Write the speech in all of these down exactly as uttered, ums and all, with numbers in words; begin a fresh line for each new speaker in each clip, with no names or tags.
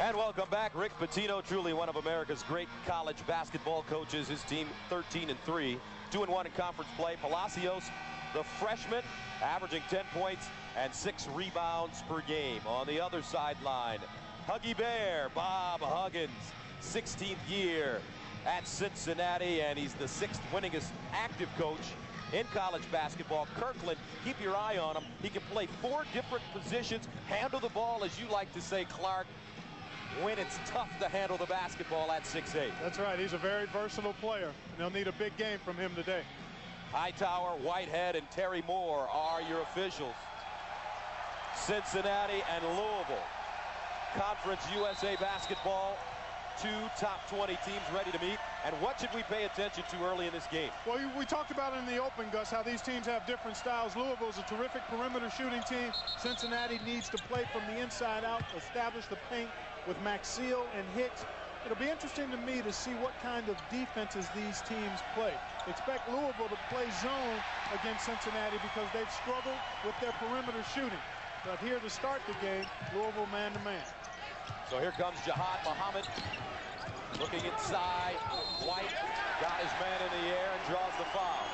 And welcome back. Rick Pitino, truly one of America's great college basketball coaches. His team thirteen and three, two and one in conference play. Palacios, the freshman, averaging ten points and six rebounds per game. On the other sideline, Huggy Bear, Bob Huggins, sixteenth year at Cincinnati, and he's the sixth winningest active coach in college basketball. Kirkland, keep your eye on him. He can play four different positions, handle the ball, as you like to say, Clark, when it's tough to handle the basketball at six eight.
That's right. He's a very versatile player, and they'll need a big game from him today.
Hightower, Whitehead, and Terry Moore are your officials. Cincinnati and Louisville. Conference U S A basketball. Two top twenty teams ready to meet. And what should we pay attention to early in this game?
Well, we talked about in the open, Gus, how these teams have different styles. Louisville's a terrific perimeter shooting team. Cincinnati needs to play from the inside out, establish the paint with Maxiell and Hicks. It'll be interesting to me to see what kind of defenses these teams play. Expect Louisville to play zone against Cincinnati because they've struggled with their perimeter shooting. But here to start the game, Louisville man-to-man.
So here comes Jihad Muhammad. Looking inside, White got his man in the air and draws the foul.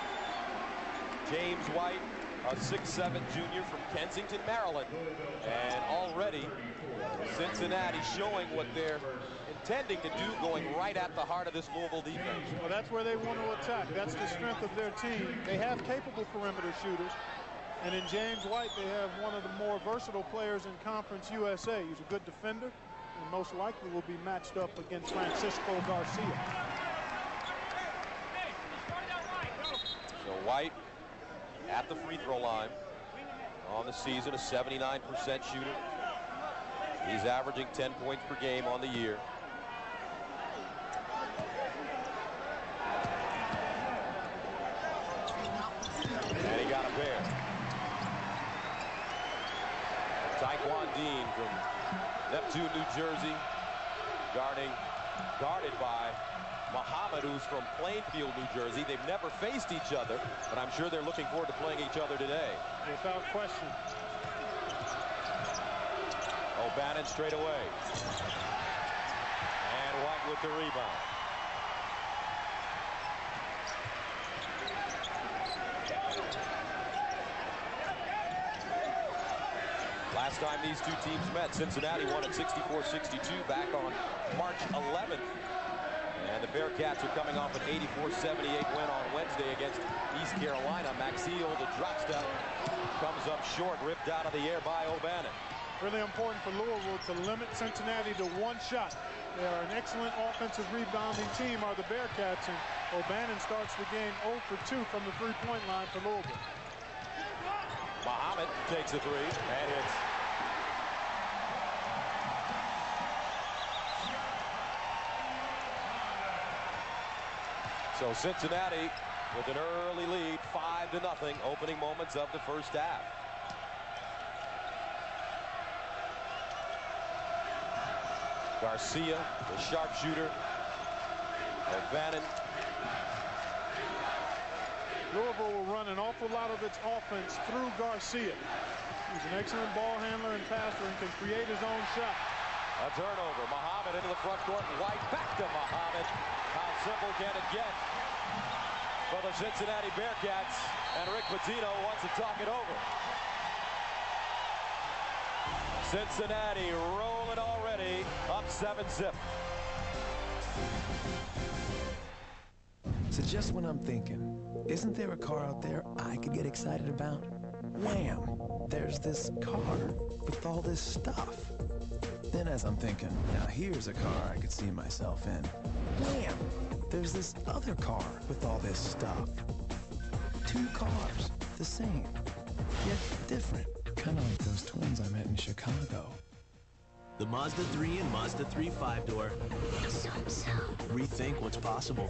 James White, a six seven junior from Kensington, Maryland. And already Cincinnati showing what they're intending to do, going right at the heart of this Louisville defense.
Well, that's where they want to attack. That's the strength of their team. They have capable perimeter shooters. And in James White, they have one of the more versatile players in Conference U S A. He's a good defender, and most likely will be matched up against Francisco Garcia.
So White at the free throw line on the season, a seventy-nine percent shooter. He's averaging ten points per game on the year. And he got a pair. Taquan Dean from Neptune, New Jersey, guarding, guarded by Muhammad, who's from Plainfield, New Jersey. They've never faced each other, but I'm sure they're looking forward to playing each other today.
Without question.
O'Bannon straight away. And White with the rebound. Last time these two teams met, Cincinnati won at sixty-four sixty-two back on March eleventh. And the Bearcats are coming off an eighty-four seventy-eight win on Wednesday against East Carolina. Maxiell, the drop step, comes up short, ripped out of the air by O'Bannon.
Really important for Louisville to limit Cincinnati to one shot. They are an excellent offensive rebounding team, are the Bearcats, and O'Bannon starts the game zero for two from the three-point line for Louisville.
Muhammad takes a three and hits. So Cincinnati with an early lead, five to nothing, opening moments of the first half. Garcia, the sharpshooter. O'Bannon.
Louisville will run an awful lot of its offense through Garcia. He's an excellent ball handler and passer and can create his own shot.
A turnover. Muhammad into the front court. White back to Muhammad. How simple can it get for the Cincinnati Bearcats? And Rick Pitino wants to talk it over. Cincinnati rolling already, up seven zip.
So just when I'm thinking, isn't there a car out there I could get excited about? Wham! There's this car with all this stuff. Then as I'm thinking, now here's a car I could see myself in. Wham! There's this other car with all this stuff. Two cars, the same, yet different. Kind of like those twins I met in Chicago.
The Mazda three and Mazda three five-door. Rethink what's possible.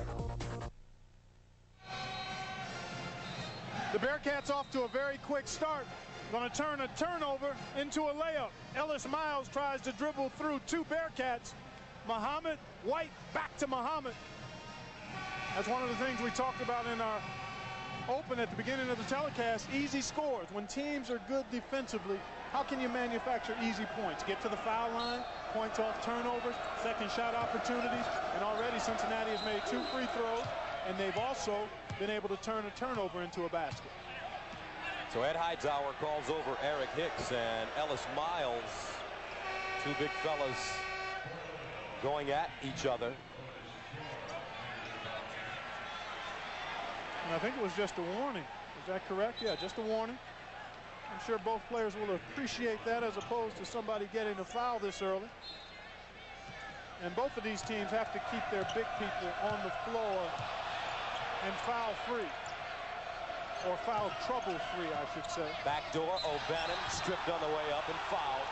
The Bearcats off to a very quick start. Going to turn a turnover into a layup. Ellis Miles tries to dribble through two Bearcats. Muhammad, White, back to Muhammad. That's one of the things we talked about in our open at the beginning of the telecast, easy scores. When teams are good defensively, how can you manufacture easy points? Get to the foul line, points off turnovers, second shot opportunities, and already Cincinnati has made two free throws, and they've also been able to turn a turnover into a basket.
So Ed Hightower calls over Eric Hicks and Ellis Miles, two big fellas going at each other.
And I think it was just a warning. Is that correct? Yeah, just a warning. I'm sure both players will appreciate that as opposed to somebody getting a foul this early. And both of these teams have to keep their big people on the floor and foul free. Or foul trouble free, I should say.
Backdoor, O'Bannon stripped on the way up and fouled.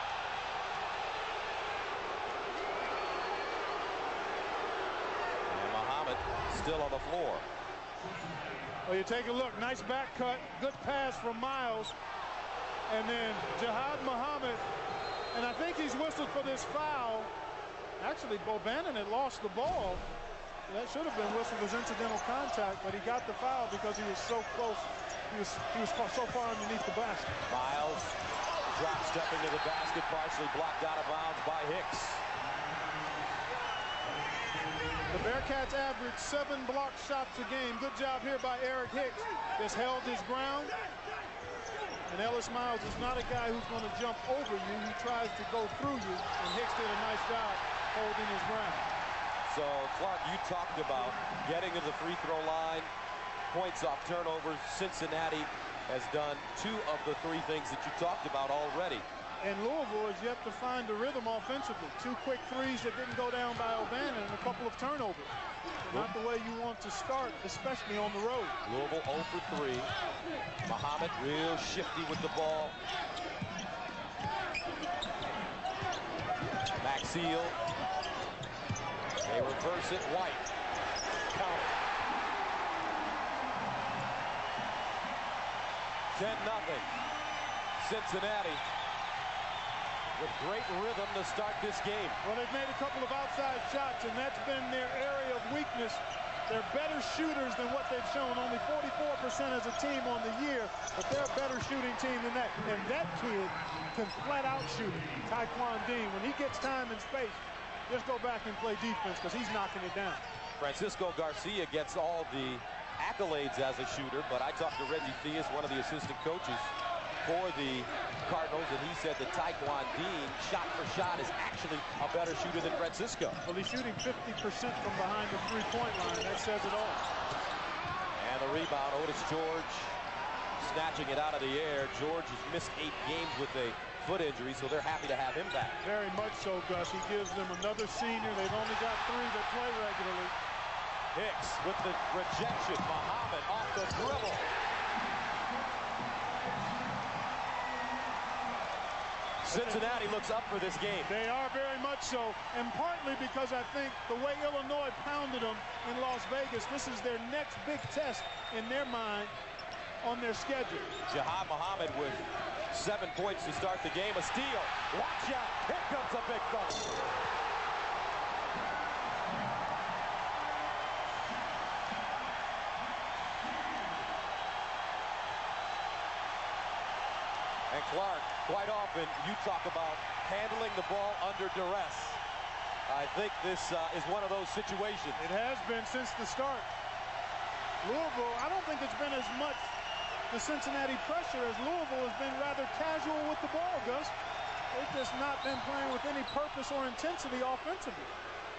And Muhammad still on the floor.
Well, you take a look, nice back cut, good pass from Miles. And then Jihad Muhammad, and I think he's whistled for this foul. Actually, Bobannon had lost the ball. That should have been whistled as incidental contact, but he got the foul because he was so close. He was he was so far underneath the basket.
Miles drop stepping to the basket, partially blocked out of bounds by Hicks.
The Bearcats average seven block shots a game. Good job here by Eric Hicks. Just held his ground. And Ellis Miles is not a guy who's going to jump over you. He tries to go through you, and Hicks did a nice job holding his ground.
So, Clark, you talked about getting to the free throw line, points off turnovers. Cincinnati has done two of the three things that you talked about already.
And Louisville is yet to find the rhythm offensively. Two quick threes that didn't go down by O'Bannon and a couple of turnovers. Not the way you want to start, especially on the road.
Louisville zero for three. Muhammad real shifty with the ball. Maxiel. They reverse it. White. Count. ten nothing. Cincinnati with great rhythm to start this game.
Well, they've made a couple of outside shots, and that's been their area of weakness. They're better shooters than what they've shown. Only forty-four percent as a team on the year, but they're a better shooting team than that. And that kid can flat out shoot it. Taquan Dean, when he gets time and space, just go back and play defense because he's knocking it down.
Francisco Garcia gets all the accolades as a shooter, but I talked to Reggie Theus, one of the assistant coaches for the Cardinals, and he said that Taquan Dean, shot for shot, is actually a better shooter than Francisco.
Well, he's shooting fifty percent from behind the three-point line. That says it all.
And the rebound, Otis George snatching it out of the air. George has missed eight games with a foot injury, so they're happy to have him back.
Very much so, Gus. He gives them another senior. They've only got three that play regularly.
Hicks with the rejection. Muhammad off the dribble. Cincinnati looks up for this game.
They are very much so, and partly because I think the way Illinois pounded them in Las Vegas, this is their next big test in their mind on their schedule.
Jihad Muhammad with seven points to start the game. A steal. Watch out. Here comes a big dunk. And Clark, quite often you talk about handling the ball under duress. I think this uh, is one of those situations.
It has been since the start. Louisville, I don't think it's been as much the Cincinnati pressure as Louisville has been rather casual with the ball, Gus. They've just not been playing with any purpose or intensity offensively.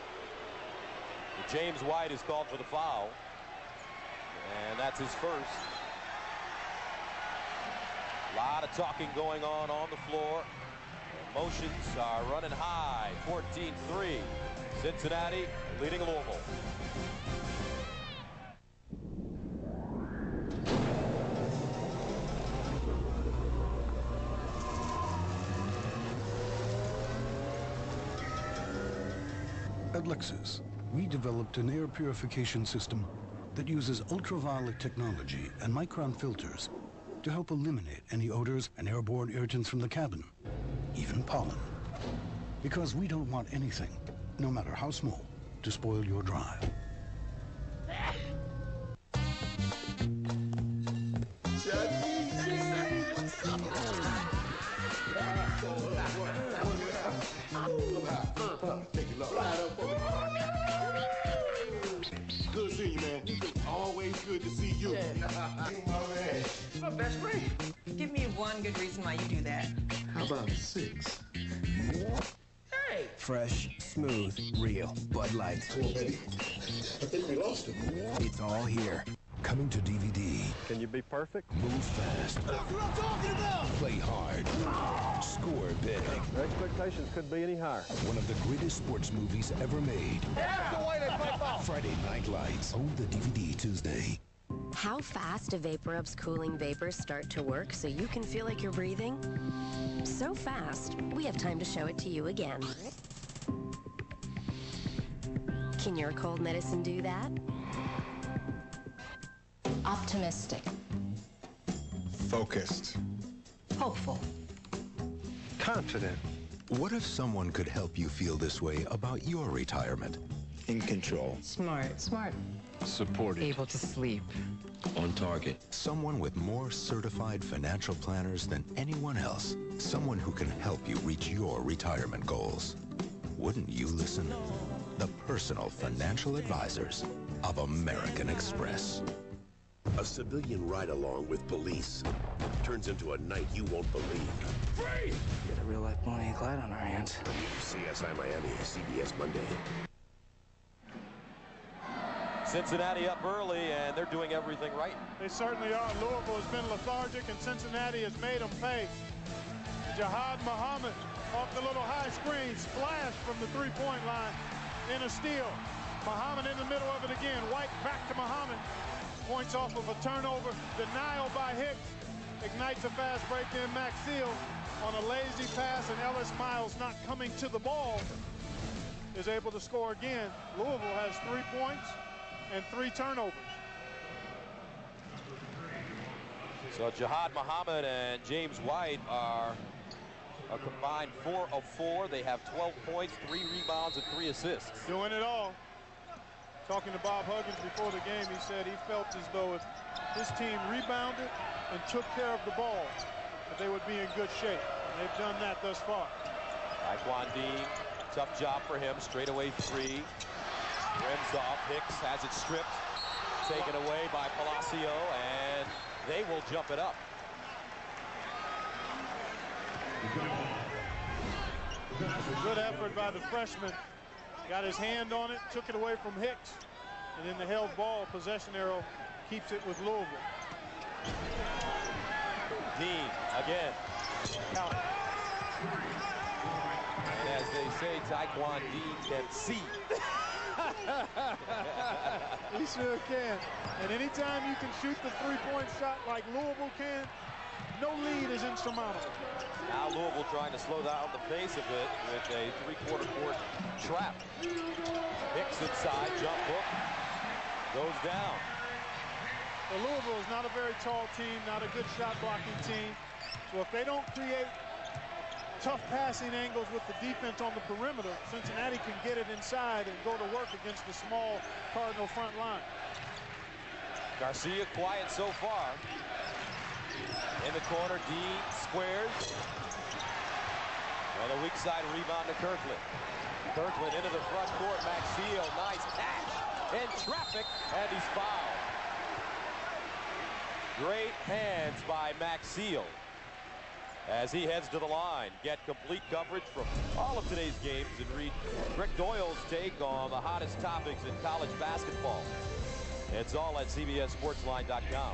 James White is called for the foul, and that's his first. A lot of talking going on on the floor. Emotions are running high. fourteen three. Cincinnati leading Louisville.
At Lexus, we developed an air purification system that uses ultraviolet technology and micron filters to help eliminate any odors and airborne irritants from the cabin, even pollen. Because we don't want anything, no matter how small, to spoil your drive.
Good seeing you, man. Always good to see you.
Oh, best friend. Give me one good reason why you do that.
How about a six?
Hey!
Fresh, smooth, real Bud Light.
Come on, baby. I think we lost him.
It's all here. Coming to D V D.
Can you be perfect?
Move fast.
That's what I'm talking about!
Play hard. Score big.
Their expectations couldn't be any higher.
One of the greatest sports movies ever made.
That's the way they play ball!
Friday Night Lights. Own the D V D Tuesday.
How fast do VaporUp's cooling vapors start to work so you can feel like you're breathing? So fast, we have time to show it to you again. Can your cold medicine do that?
Optimistic.
Focused.
Hopeful.
Confident.
What if someone could help you feel this way about your retirement?
In control.
Smart. Smart.
Supported.
Able to sleep.
On target.
Someone with more certified financial planners than anyone else. Someone who can help you reach your retirement goals. Wouldn't you listen? The personal financial advisors of American Express.
A civilian ride-along with police turns into a night you won't believe.
Freeze!
Get a real-life Bonnie and Clyde on our hands.
C S I Miami, C B S Monday.
Cincinnati up early, and they're doing everything right.
They certainly are. Louisville has been lethargic, and Cincinnati has made them pay. Jihad Muhammad off the little high screen, splash from the three-point line in a steal. Muhammad in the middle of it again. White back to Muhammad. Points off of a turnover. Denial by Hicks. Ignites a fast break. Then Max Seal on a lazy pass, and Ellis Miles not coming to the ball is able to score again. Louisville has three points and three turnovers.
So Jihad Muhammad and James White are a combined four of four. They have twelve points, three rebounds, and three assists.
Doing it all. Talking to Bob Huggins before the game, he said he felt as though if his team rebounded and took care of the ball, that they would be in good shape. And they've done that thus far.
Taquan Dean, tough job for him. Straightaway three. Rims off. Hicks has it stripped. Taken away by Palacio, and they will jump it up.
Good effort by the freshman. Got his hand on it, took it away from Hicks, and then the held ball possession arrow keeps it with Louisville.
Dean again. Count. And as they say, Taquan Dean can see.
He sure can. And anytime you can shoot the three-point shot like Louisville can, no lead is insurmountable.
Now Louisville trying to slow down the pace a bit with a three-quarter court trap. Hicks inside, jump hook, goes down.
Well, Louisville is not a very tall team, not a good shot blocking team. So if they don't create tough passing angles with the defense on the perimeter, Cincinnati can get it inside and go to work against the small Cardinal front line.
Garcia quiet so far. In the corner, Dean squares. And a weak side rebound to Kirkland. Kirkland into the front court. Maxfield, nice catch in traffic, and he's fouled. Great hands by Maxfield as he heads to the line. Get complete coverage from all of today's games and read Rick Doyle's take on the hottest topics in college basketball. It's all at C B S Sports Line dot com.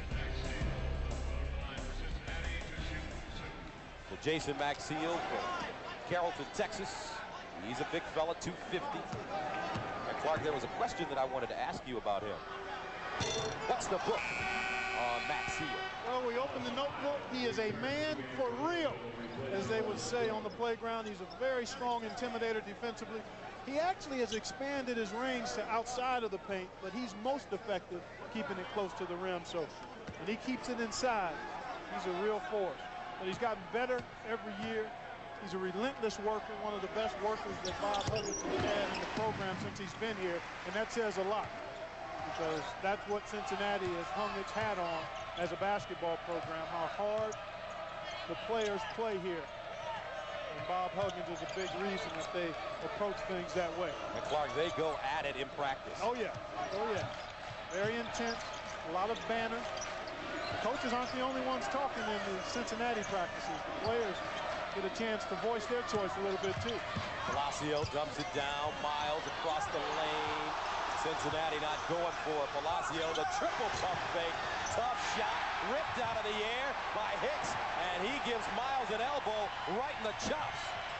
So Jason Maxiel from Carrollton, Texas. He's a big fella, two fifty. And Clark, there was a question that I wanted to ask you about him. What's the book on Maxiel?
Well, we opened the notebook. He is a man for real, as they would say on the playground. He's a very strong intimidator defensively. He actually has expanded his range to outside of the paint, but he's most effective keeping it close to the rim. So when he keeps it inside, he's a real force. But he's gotten better every year. He's a relentless worker, one of the best workers that Bob Huggins has had in the program since he's been here, and that says a lot, because that's what Cincinnati has hung its hat on as a basketball program, how hard the players play here. And Bob Huggins is a big reason that they approach things that way.
And Clark, they go at it in practice.
Oh, yeah. Oh, yeah. Very intense. A lot of banners. The coaches aren't the only ones talking in the Cincinnati practices. The players get a chance to voice their choice a little bit, too.
Palacio dumps it down. Miles across the lane. Cincinnati not going for it. Palacio, the triple pump fake. Tough shot, ripped out of the air by Hicks, and he gives Miles an elbow right in the chops.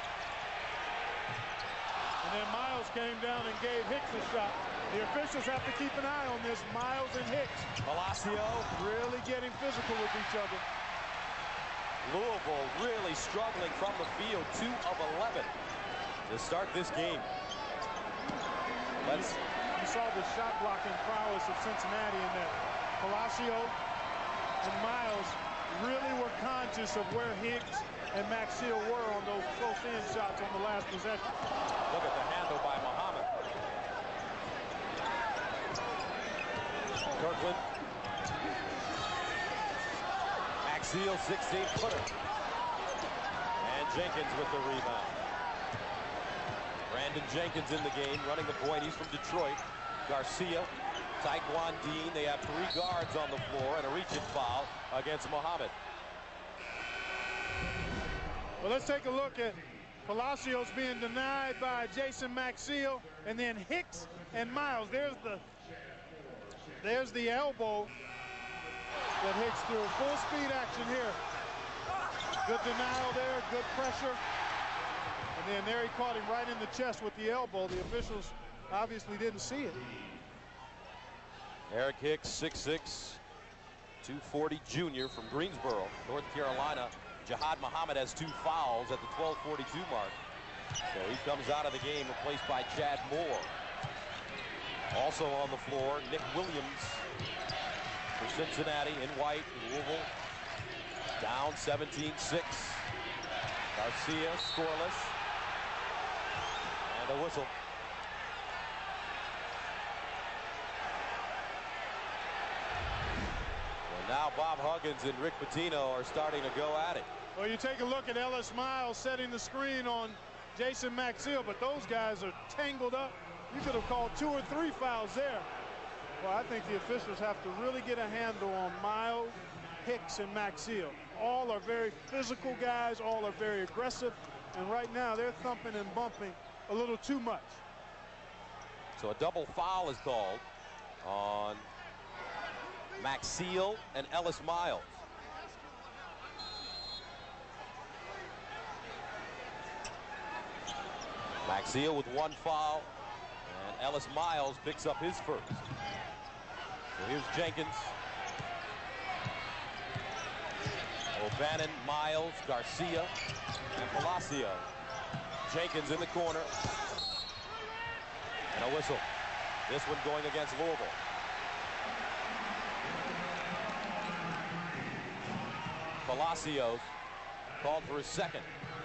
And then Miles came down and gave Hicks a shot. The officials have to keep an eye on this, Miles and Hicks.
Palacio
really getting physical with each other.
Louisville really struggling from the field, two of eleven to start this game. Let's.
You saw the shot blocking prowess of Cincinnati in that Palacio and Miles really were conscious of where Hicks and Maxill were on those close-in shots on the last possession.
Look at the handle by Muhammad. Kirkland. Maxill, sixteen-footer. And Jenkins with the rebound. Brandon Jenkins in the game, running the point. He's from Detroit. Garcia, Taquan Dean. They have three guards on the floor and a reach-in foul against Muhammad.
Well, let's take a look at Palacios being denied by Jason Maxill, and then Hicks and Miles. There's the there's the elbow that Hicks threw. Full speed action here. Good denial there, good pressure. And then there he caught him right in the chest with the elbow. The officials obviously didn't see it.
Eric Hicks, six six, two forty junior from Greensboro, North Carolina. Jihad Muhammad has two fouls at the twelve forty-two mark. So he comes out of the game replaced by Chad Moore. Also on the floor, Nick Williams for Cincinnati in white. Louisville down seventeen six. Garcia scoreless. And a whistle. And now Bob Huggins and Rick Pitino are starting to go at it.
Well, you take a look at Ellis Miles setting the screen on Jason Maxill, but those guys are tangled up. You could have called two or three fouls there. Well, I think the officials have to really get a handle on Miles, Hicks, and Maxill. All are very physical guys, all are very aggressive, and right now they're thumping and bumping a little too much.
So a double foul is called on Maxill and Ellis Miles. Maxill with one foul, and Ellis Miles picks up his first. So here's Jenkins. O'Bannon, Miles, Garcia, and Palacio. Jenkins in the corner. And a whistle. This one going against Louisville. Palacios called for his second.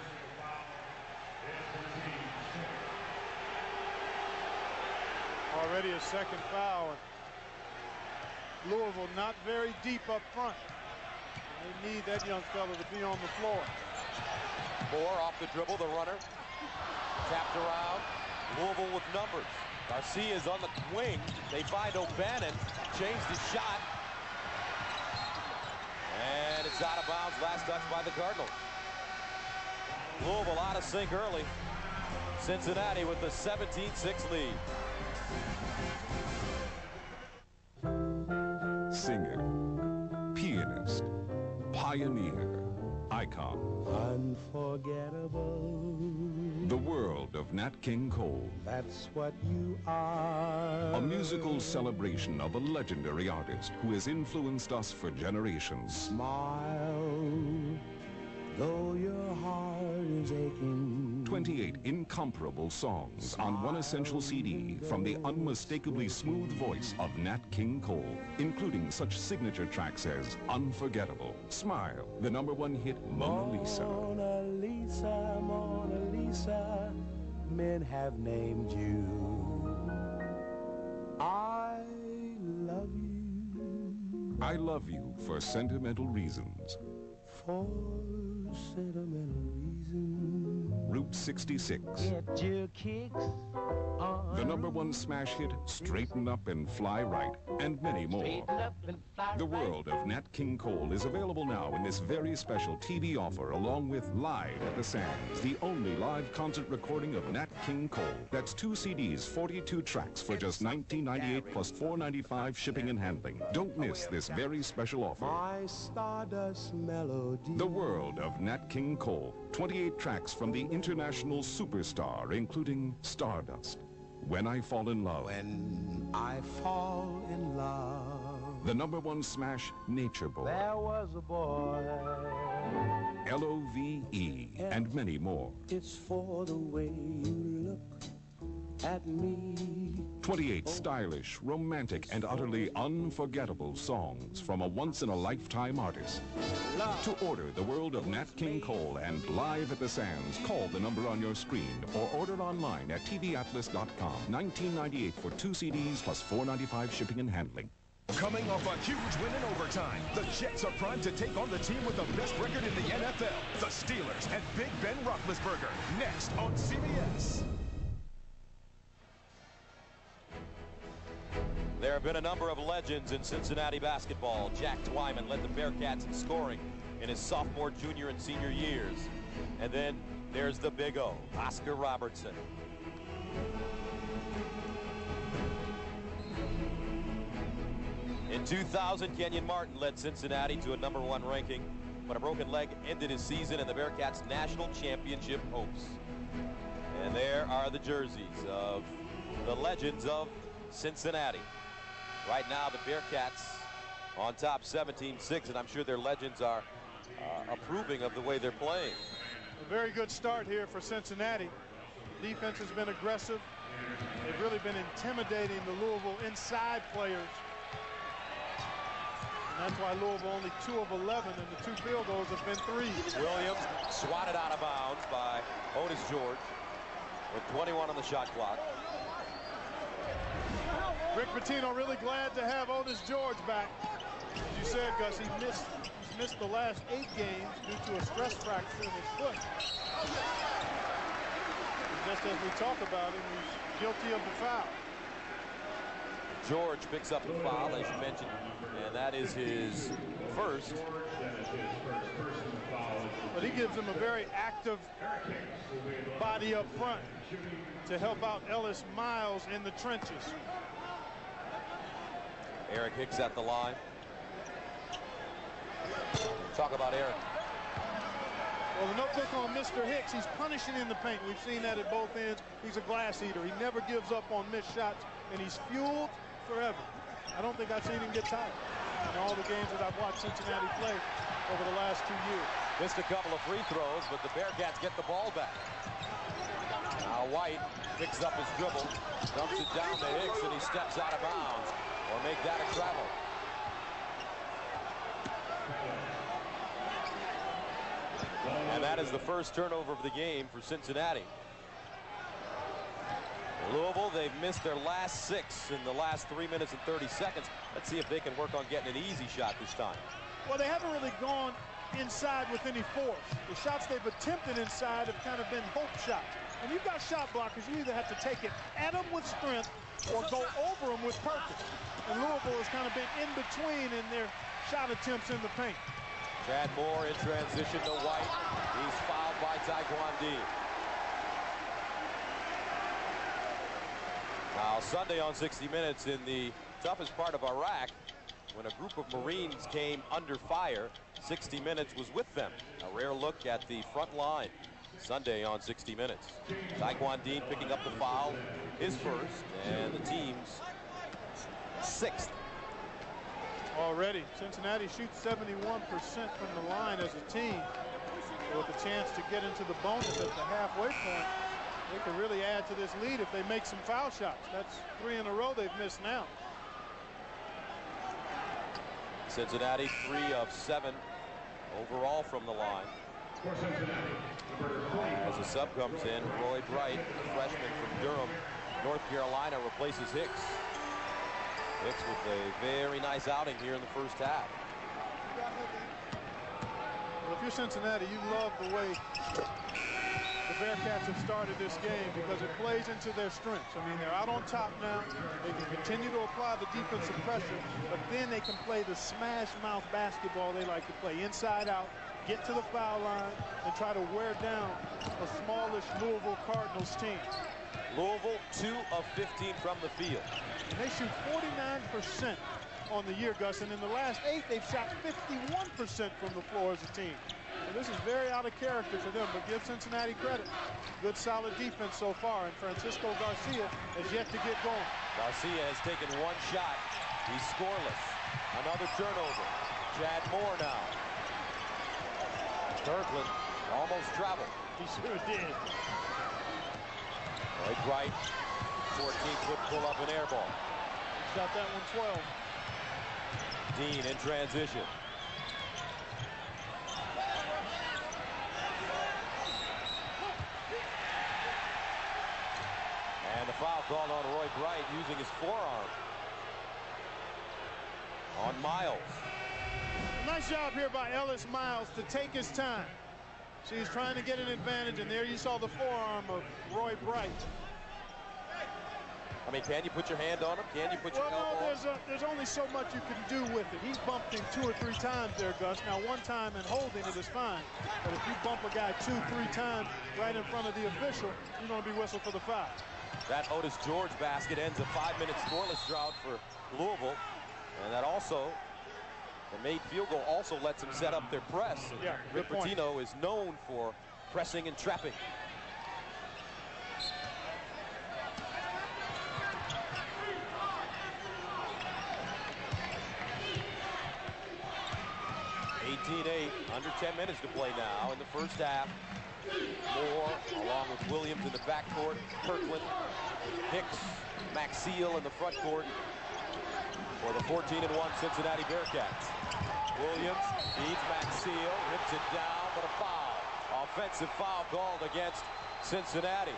Already a second foul. Louisville not very deep up front. They need that young fella to be on the floor.
Moore off the dribble, the runner. Tapped around. Louisville with numbers. Garcia's on the wing. They find O'Bannon. Changed his shot. And it's out of bounds. Last touch by the Cardinals. Louisville out of sync early. Cincinnati with the seventeen six lead.
Singer, pianist, pioneer, icon.
Unforgettable.
The world of Nat King Cole.
That's what you are.
A musical celebration of a legendary artist who has influenced us for generations.
Smile, though your heart is aching.
twenty-eight incomparable songs on one essential C D from the unmistakably smooth voice of Nat King Cole, including such signature tracks as Unforgettable, Smile, the number one hit Mona Lisa.
Mona Lisa, Mona Lisa, men have named you. I love you.
I Love You for Sentimental Reasons.
For sentimental reasons.
Club sixty-six.
Get your kicks on.
The number one smash hit, Straighten Up and Fly Right, and many more.
Up and fly
The
right.
World of Nat King Cole is available now in this very special T V offer, along with Live at the Sands, the only live concert recording of Nat King Cole. That's two C Ds, forty-two tracks for just nineteen ninety-eight plus four ninety-five shipping and handling. Don't miss this very special offer.
My Stardust melody.
The World of Nat King Cole. twenty-eight tracks from the international superstar, including Stardust, When I Fall in Love,
When I fall in love.
the number one smash, Nature Boy,
There was a boy.
L O V E, and many more.
It's for the way you look at me.
twenty-eight stylish, romantic, and utterly unforgettable songs from a once-in-a-lifetime artist. To order The World of Nat King Cole and Live at the Sands, call the number on your screen or order online at T V atlas dot com. nineteen ninety-eight for two C Ds plus four ninety-five shipping and handling.
Coming off a huge win in overtime, the Jets are primed to take on the team with the best record in the N F L, the Steelers, and Big Ben Roethlisberger, next on C B S.
There have been a number of legends in Cincinnati basketball. Jack Twyman led the Bearcats in scoring in his sophomore, junior, and senior years. And then there's the Big O, Oscar Robertson. In two thousand, Kenyon Martin led Cincinnati to a number one ranking, but a broken leg ended his season and the Bearcats' national championship hopes. And there are the jerseys of the legends of Cincinnati. Right now, the Bearcats on top seventeen six, and I'm sure their legends are uh, approving of the way they're playing.
A very good start here for Cincinnati. Defense has been aggressive. They've really been intimidating the Louisville inside players. And that's why Louisville only two of eleven, and the two field goals have been three.
Williams swatted out of bounds by Otis George with twenty-one on the shot clock.
Rick Pitino really glad to have Otis George back. As you said, Gus, he missed, he's missed the last eight games due to a stress fracture in his foot. And just as we talk about him, he's guilty of the foul.
George picks up the foul, as you mentioned, and that is his first.
But he gives him a very active body up front to help out Ellis Miles in the trenches.
Eric Hicks at the line. Talk about Eric.
Well, the notebook on Mister Hicks, he's punishing in the paint. We've seen that at both ends. He's a glass eater. He never gives up on missed shots, and he's fueled forever. I don't think I've seen him get tired in all the games that I've watched Cincinnati play over the last two years.
Missed a couple of free throws, but the Bearcats get the ball back. Now White picks up his dribble, dumps it down to Hicks, and he steps out of bounds. Or make that a travel. And that is the first turnover of the game for Cincinnati. Louisville, they've missed their last six in the last three minutes and thirty seconds. Let's see if they can work on getting an easy shot this time.
Well, they haven't really gone inside with any force. The shots they've attempted inside have kind of been hope shots. When you've got shot blockers, you either have to take it at them with strength or go over them with purpose. And Louisville has kind of been in between in their shot attempts in the paint.
Chad Moore in transition to White. He's fouled by Taquan Dean. Now Sunday on sixty minutes, in the toughest part of Iraq, when a group of Marines came under fire, sixty minutes was with them. A rare look at the front line. Sunday on sixty minutes. Taquan Dean picking up the foul, his first, and the team's sixth.
Already, Cincinnati shoots seventy-one percent from the line as a team. So with a chance to get into the bonus at the halfway point, they could really add to this lead if they make some foul shots. That's three in a row they've missed now.
Cincinnati three of seven overall from the line. As a sub comes in, Roy Bright, the freshman from Durham, North Carolina, replaces Hicks. Hicks with a very nice outing here in the first half.
Well, if you're Cincinnati, you love the way the Bearcats Bearcats have started this game because it plays into their strengths. I mean, they're out on top now. They can continue to apply the defensive pressure, but then they can play the smash mouth basketball they like to play, inside out, get to the foul line, and try to wear down a smallish Louisville Cardinals team.
Louisville, two of fifteen from the field.
And they shoot forty-nine percent on the year, Gus, and in the last eight, they've shot fifty-one percent from the floor as a team. So this is very out of character for them, but give Cincinnati credit. Good, solid defense so far, and Francisco Garcia has yet to get going.
Garcia has taken one shot. He's scoreless. Another turnover. Chad Moore now. Kirkland almost traveled.
He sure did.
Right, right. fourteen foot pull-up and air ball.
Shot that one twelve.
Dean in transition. And the foul called on Roy Bright using his forearm on Miles.
Nice job here by Ellis Miles to take his time. See, he's trying to get an advantage, and there you saw the forearm of Roy Bright.
I mean, can you put your hand on him? Can you put your
well,
elbow
no, there's,
on
a, there's only so much you can do with it. He's bumped him two or three times there, Gus. Now, one time in holding it is fine. But if you bump a guy two, three times right in front of the official, you're going to be whistled for the foul.
That Otis George basket ends a five-minute scoreless drought for Louisville. And that also, the made field goal also lets them set up their press.
Yeah,
Rick
good point.
Pitino is known for pressing and trapping. eighteen eight, under ten minutes to play now in the first half. Moore, along with Williams in the backcourt, Kirkland, Hicks, Maxiel in the front court for the fourteen and one Cincinnati Bearcats. Williams feeds Maxiel, rips it down, but a foul. Offensive foul called against Cincinnati.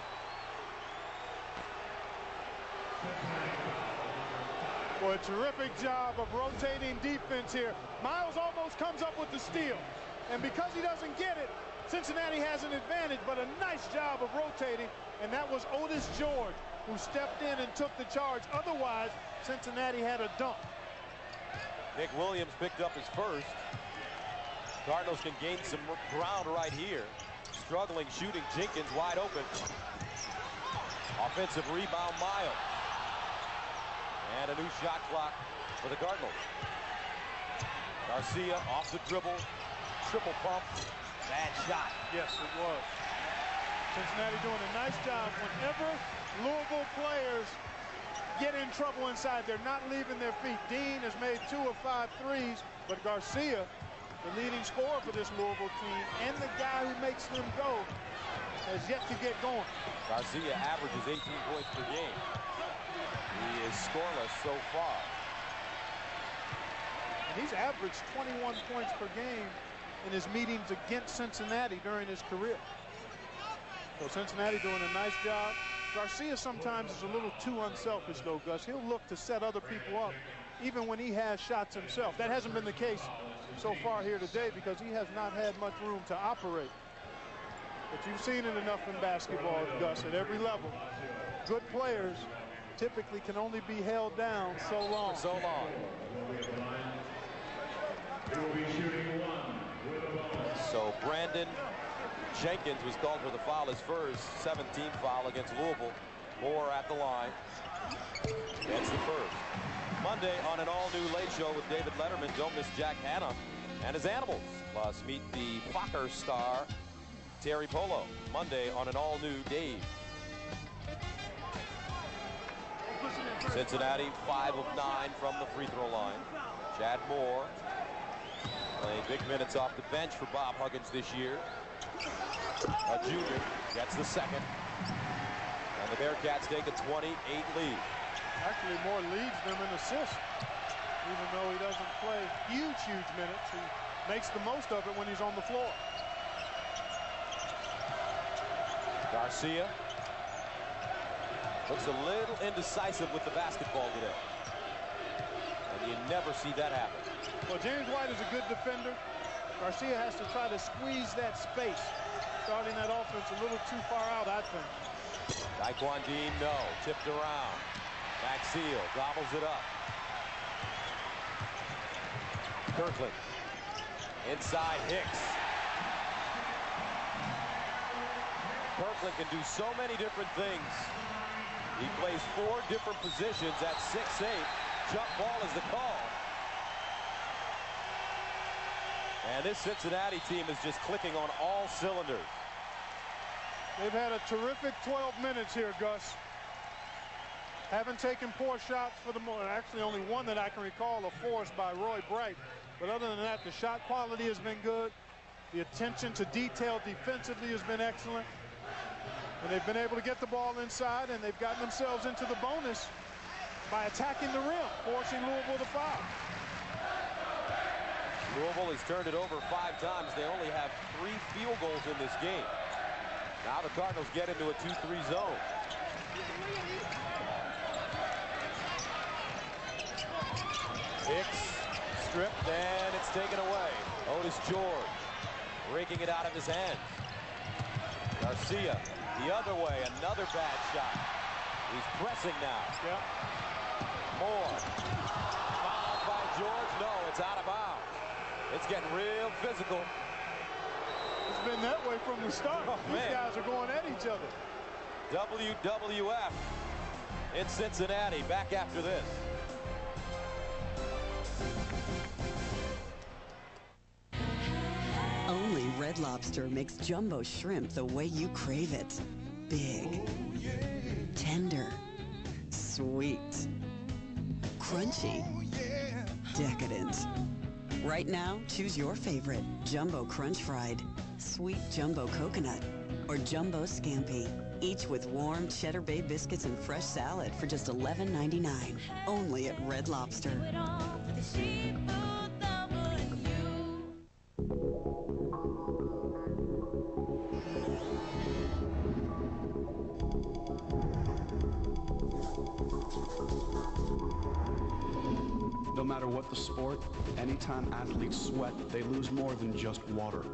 Boy, a terrific job of rotating defense here. Miles almost comes up with the steal. And because he doesn't get it, Cincinnati has an advantage, but a nice job of rotating. And that was Otis George who stepped in and took the charge. Otherwise, Cincinnati had a dump.
Nick Williams picked up his first. Cardinals can gain some ground right here. Struggling shooting, Jenkins wide open. Offensive rebound, Miles. And a new shot clock for the Cardinals. Garcia off the dribble, triple pump, bad shot.
Yes, it was. Cincinnati doing a nice job. Whenever Louisville players get in trouble inside, they're not leaving their feet. Dean has made two of five threes, but Garcia, the leading scorer for this Louisville team, and the guy who makes them go, has yet to get going.
Garcia averages eighteen points per game. He is scoreless so far.
And he's averaged twenty-one points per game in his meetings against Cincinnati during his career. So Cincinnati doing a nice job. Garcia sometimes is a little too unselfish, though, Gus. He'll look to set other people up, even when he has shots himself. That hasn't been the case so far here today because he has not had much room to operate. But you've seen it enough in basketball, Gus, at every level. Good players typically can only be held down so long.
For so long. So Brandon Jenkins was called for the foul, his first seventeenth foul against Louisville. Moore at the line. That's the first. Monday on an all-new Late Show with David Letterman, don't miss Jack Hanna and his animals. Plus meet the Fokker star Terry Polo. Monday on an all-new Dave. Cincinnati five of nine from the free throw line. Chad Moore playing big minutes off the bench for Bob Huggins this year. A junior gets the second. And the Bearcats take a twenty-eight lead.
Actually, Moore leads them in assists. Even though he doesn't play huge, huge minutes, he makes the most of it when he's on the floor.
Garcia looks a little indecisive with the basketball today. And you never see that happen.
Well, James White is a good defender. Garcia has to try to squeeze that space starting that offense a little too far out, I think.
Taquan Dean, no. Tipped around. Maxiel gobbles it up. Kirkland. Inside Hicks. Kirkland can do so many different things. He plays four different positions at six eight. Jump ball is the call. And this Cincinnati team is just clicking on all cylinders.
They've had a terrific twelve minutes here, Gus. Haven't taken poor shots for the moment. Actually, only one that I can recall, a force by Roy Bright. But other than that, the shot quality has been good. The attention to detail defensively has been excellent. And they've been able to get the ball inside, and they've gotten themselves into the bonus by attacking the rim, forcing Louisville to foul.
Louisville has turned it over five times. They only have three field goals in this game. Now the Cardinals get into a two three zone. Hicks stripped, and it's taken away. Otis George raking it out of his hands. Garcia the other way, another bad shot. He's pressing now.
Yep.
Moore. Fouled by George. No, it's out of bounds. It's getting real physical.
It's been that way from the start.
Oh,
These
man.
guys are going at each other.
W W F in Cincinnati. Back after this.
Only Red Lobster makes jumbo shrimp the way you crave it. Big, tender, sweet, crunchy, decadent. Right now, choose your favorite. Jumbo Crunch Fried, Sweet Jumbo Coconut, or Jumbo Scampi. Each with warm Cheddar Bay biscuits and fresh salad for just eleven ninety-nine. Only at Red Lobster.
No matter what the sport, anytime athletes sweat, they lose more than just water.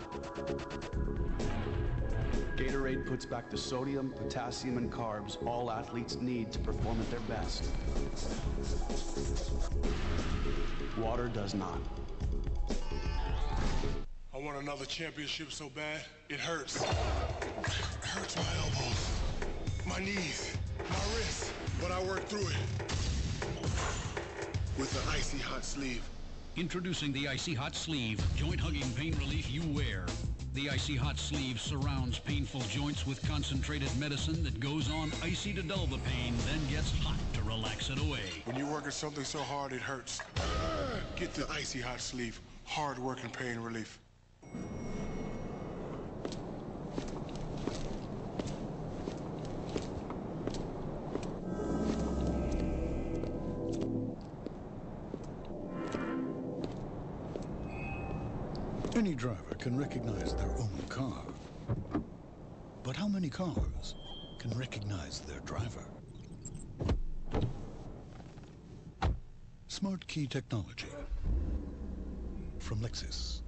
Gatorade puts back the sodium, potassium, and carbs all athletes need to perform at their best. Water does not.
I want another championship so bad, it hurts. It hurts my elbows, my knees, my wrists, but I work through it. With the icy hot sleeve.
Introducing the Icy Hot Sleeve, joint hugging pain relief you wear. The Icy Hot Sleeve surrounds painful joints with concentrated medicine that goes on icy to dull the pain, then gets hot to relax it away.
When you work at something so hard it hurts. Get the Icy Hot Sleeve, hard working pain relief.
Any driver can recognize their own car. But how many cars can recognize their driver? Smart key technology from Lexus.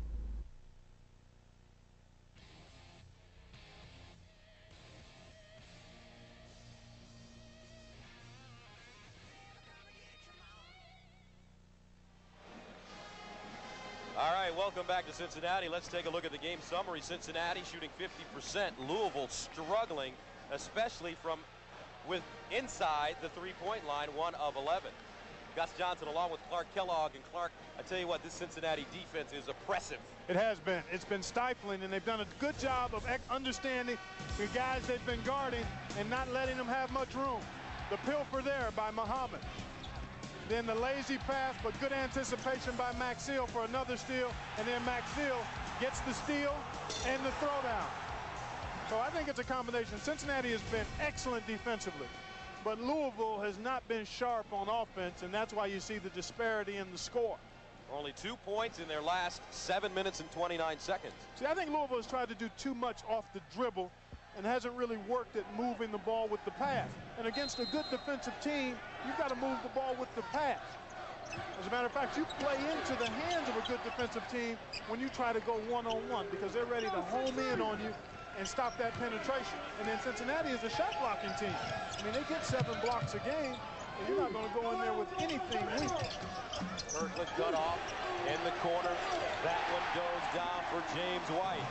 All right, welcome back to Cincinnati. Let's take a look at the game summary. Cincinnati shooting fifty percent. Louisville struggling, especially from with inside the three-point line, one of eleven. Gus Johnson along with Clark Kellogg. And Clark, I tell you what, this Cincinnati defense is oppressive.
It has been. It's been stifling, and they've done a good job of understanding the guys they've been guarding and not letting them have much room. The pilfer there by Muhammad. Then the lazy pass, but good anticipation by Maxiel for another steal. And then Maxiel gets the steal and the throwdown. So I think it's a combination. Cincinnati has been excellent defensively, but Louisville has not been sharp on offense, and that's why you see the disparity in the score.
Only two points in their last seven minutes and twenty-nine seconds.
See, I think Louisville has tried to do too much off the dribble and hasn't really worked at moving the ball with the pass. And against a good defensive team, you've got to move the ball with the pass. As a matter of fact, you play into the hands of a good defensive team when you try to go one-on-one because they're ready to home in on you and stop that penetration. And then Cincinnati is a shot blocking team. I mean, they get seven blocks a game, and you're not going to go in there with anything weak.
Kirkland cut off in the corner. That one goes down for James White.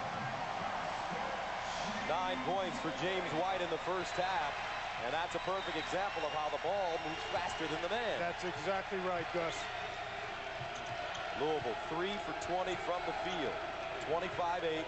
Nine points for James White in the first half. And that's a perfect example of how the ball moves faster than the man.
That's exactly right, Gus.
Louisville three for twenty from the field. twenty-five eight.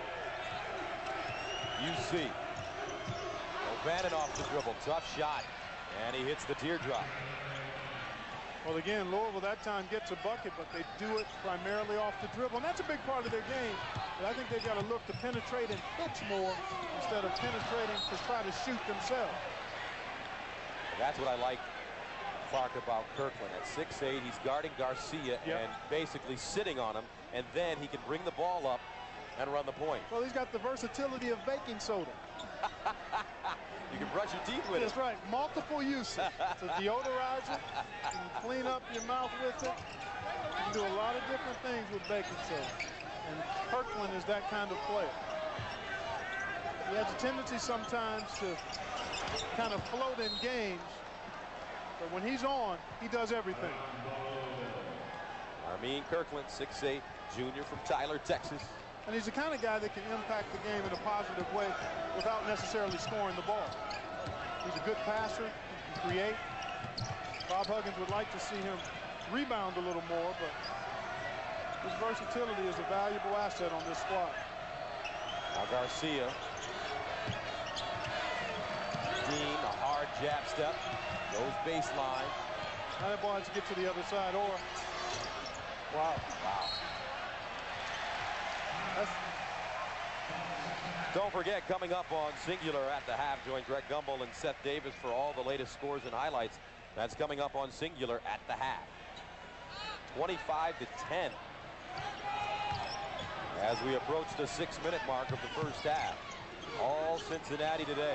U C. O'Bannon off the dribble. Tough shot. And he hits the teardrop.
Well, again, Louisville that time gets a bucket, but they do it primarily off the dribble. And that's a big part of their game. But I think they've got to look to penetrate and pitch more instead of penetrating to try to shoot themselves.
That's what I like, Clark, about Kirkland. At six eight, he's guarding Garcia
yep.
and basically sitting on him, and then he can bring the ball up and run the point.
Well, he's got the versatility of baking soda.
You can brush your teeth with
That's
it.
That's right. Multiple uses. It's a deodorizer. You can clean up your mouth with it. You can do a lot of different things with baking soda. And Kirkland is that kind of player. He has a tendency sometimes to kind of float in games, but when he's on, he does everything.
Armin Kirkland, six eight, junior from Tyler, Texas.
And he's the kind of guy that can impact the game in a positive way without necessarily scoring the ball. He's a good passer, he can create. Bob Huggins would like to see him rebound a little more, but his versatility is a valuable asset on this squad.
Now Garcia. Dean, a hard jab step, goes baseline.
Now that ball has to get to the other side, or wow,
wow.
That's...
Don't forget, coming up on Singular at the half, join Greg Gumbel and Seth Davis for all the latest scores and highlights. That's coming up on Singular at the half. twenty-five to ten. As we approach the six-minute mark of the first half. All Cincinnati today.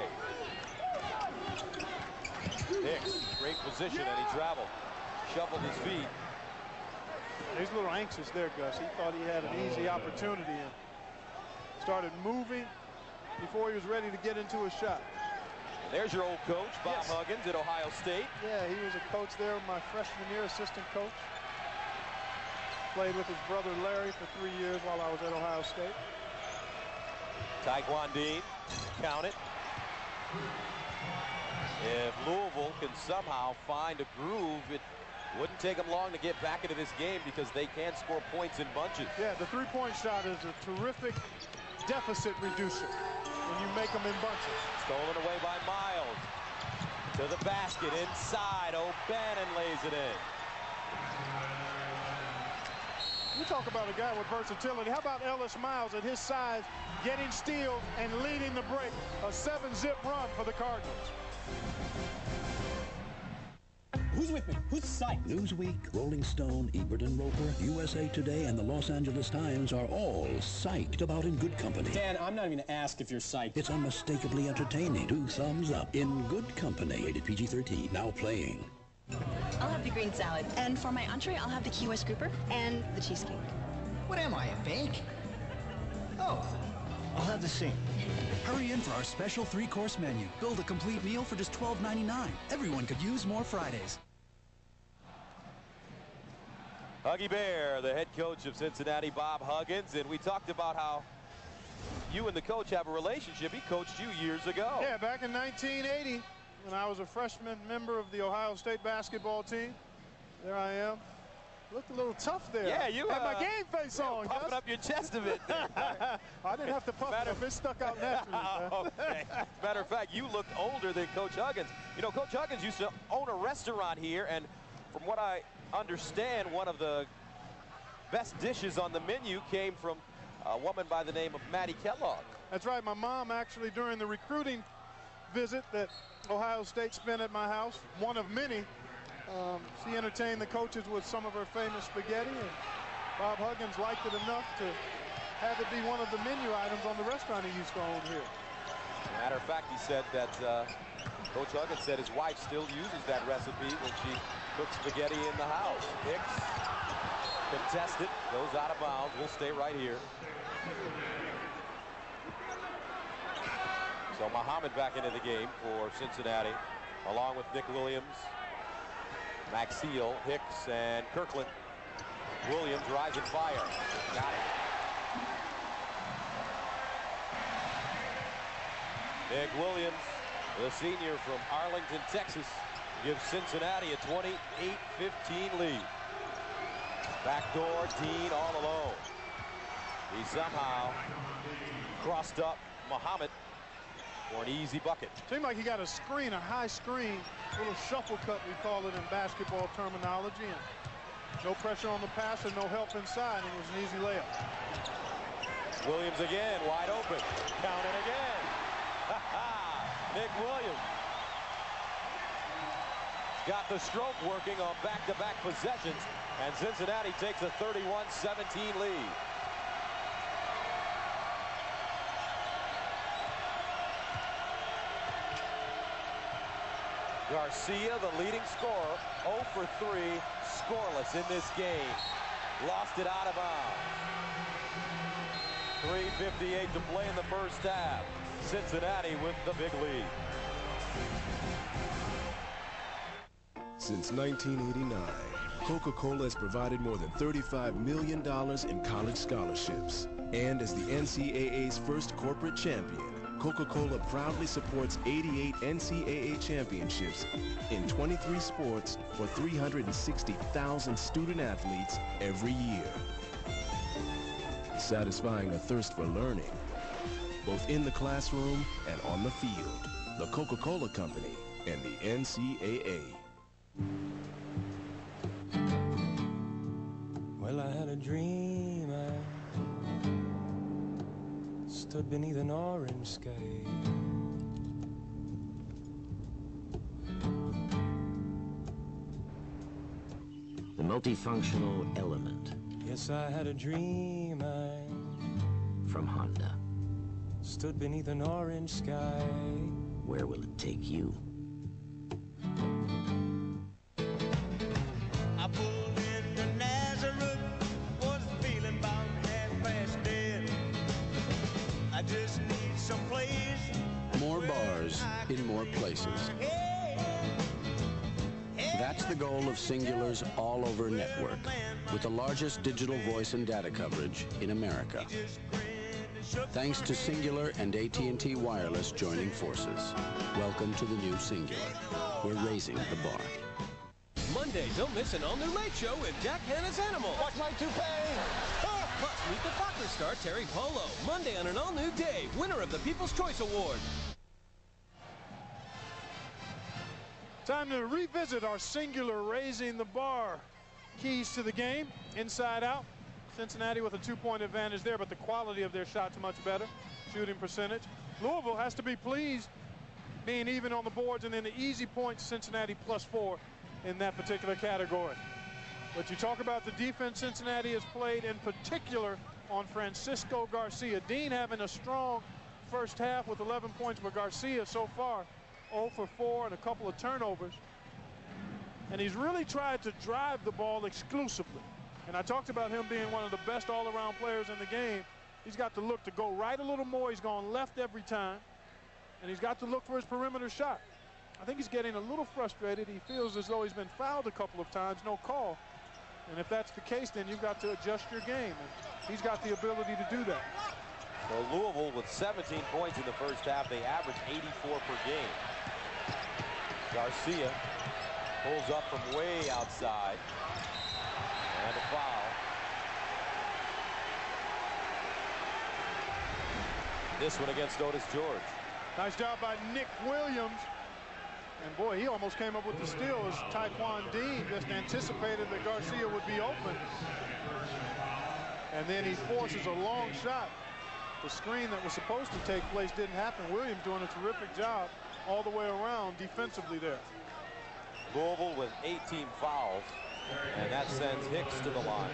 Hicks, great position, and he traveled. Shuffled his feet.
He's a little anxious there, Gus. He thought he had an easy opportunity and started moving before he was ready to get into a shot.
And there's your old coach, Bob
yes.
Huggins at Ohio State.
Yeah, he was a coach there, my freshman year, assistant coach. Played with his brother Larry for three years while I was at Ohio State.
Taquan Dean, count it. If Louisville can somehow find a groove, it wouldn't take them long to get back into this game because they can score points in bunches.
Yeah, the three-point shot is a terrific deficit reducer when you make them in bunches.
Stolen away by Miles. To the basket, inside. O'Bannon lays it in.
You talk about a guy with versatility. How about Ellis Miles at his size, getting steals and leading the break? A seven-zip run for the Cardinals.
Who's with me? Who's psyched?
Newsweek, Rolling Stone, Ebert and Roper, U S A Today, and the Los Angeles Times are all psyched about In Good Company.
Dan, I'm not even going to ask if you're psyched.
It's unmistakably entertaining. Two thumbs up. In Good Company. Rated P G thirteen. Now playing.
I'll have the green salad. And for my entree, I'll have the Key West grouper and the cheesecake.
What am I, a fake? Oh, I'll have the same.
Hurry in for our special three-course menu. Build a complete meal for just twelve ninety-nine. Everyone could use more Fridays.
Huggy Bear, the head coach of Cincinnati, Bob Huggins, and we talked about how you and the coach have a relationship. He coached you years ago.
Yeah, back in nineteen eighty, when I was a freshman member of the Ohio State basketball team. There I am. Looked a little tough there.
Yeah, you
had
uh,
my game face on.
Puffing up your chest a bit there.
I didn't have to puff it up. It stuck out naturally.
Okay. As a matter of fact, you looked older than Coach Huggins. You know, Coach Huggins used to own a restaurant here, and from what I understand, one of the best dishes on the menu came from a woman by the name of Maddie Kellogg.
That's right. My mom actually, during the recruiting visit that Ohio State spent at my house, one of many, um, she entertained the coaches with some of her famous spaghetti, and Bob Huggins liked it enough to have it be one of the menu items on the restaurant he used to own here.
Matter of fact, he said that uh, Coach Huggins said his wife still uses that recipe when she cooks spaghetti in the house. Hicks, contested, goes out of bounds. We'll stay right here. So Muhammad back into the game for Cincinnati, along with Nick Williams, Maxiel, Hicks, and Kirkland. Williams rising fire. Got it. Nick Williams, the senior from Arlington, Texas, gives Cincinnati a twenty-eight fifteen lead. Backdoor, Dean all alone. He somehow crossed up Muhammad for an easy bucket.
Seemed like he got a screen, a high screen, a little shuffle cut, we call it in basketball terminology. And no pressure on the pass and no help inside, and it was an easy layup.
Williams again, wide open. Count it again. Nick Williams got the stroke working on back-to-back possessions, and Cincinnati takes a thirty-one seventeen lead. Garcia, the leading scorer, oh for three, scoreless in this game. Lost it out of bounds. three fifty-eight to play in the first half. Cincinnati with the big lead.
Since nineteen eighty-nine, Coca-Cola has provided more than thirty-five million dollars in college scholarships. And as the N C double A's first corporate champion, Coca-Cola proudly supports eighty-eight N C double A championships in twenty-three sports for three hundred sixty thousand student athletes every year. Satisfying a thirst for learning, both in the classroom and on the field. The Coca-Cola Company and the N C double A.
Well, I had a dream. I stood beneath an orange sky.
The multifunctional element.
Yes, I had a dream. I
from Honda.
Stood beneath an orange sky.
Where will it take you?
I pulled into Nazareth, was feeling about half past dead. I just need some place.
More bars in more places. That's the goal of Singular's All Over network, with the largest digital voice and data coverage in America. Thanks to Singular and A T and T Wireless joining forces. Welcome to the new Singular. We're raising the bar.
Monday, don't miss an all-new Late Show with Jack Hanna's Animal.
Watch my toupee.
Plus, meet the soccer star Terry Polo. Monday on an all-new day, winner of the People's Choice Award.
Time to revisit our Singular raising the bar keys to the game. Inside out. Cincinnati with a two-point advantage there, but the quality of their shots much better. Shooting percentage. Louisville has to be pleased being even on the boards, and then the easy points, Cincinnati plus four in that particular category. But you talk about the defense Cincinnati has played, in particular on Francisco Garcia. Dean having a strong first half with eleven points, but Garcia so far oh for four and a couple of turnovers. And he's really tried to drive the ball exclusively. And I talked about him being one of the best all-around players in the game. He's got to look to go right a little more. He's gone left every time. And he's got to look for his perimeter shot. I think he's getting a little frustrated. He feels as though he's been fouled a couple of times, no call. And if that's the case, then you've got to adjust your game. And he's got the ability to do that.
So Louisville with seventeen points in the first half. They average eighty-four per game. Garcia pulls up from way outside. And a foul. This one against Otis George.
Nice job by Nick Williams. And boy, he almost came up with the steal as Taquan Dean just anticipated that Garcia would be open. And then he forces a long shot. The screen that was supposed to take place didn't happen. Williams doing a terrific job all the way around defensively there.
Louisville with eighteen fouls. And that sends Hicks to the line.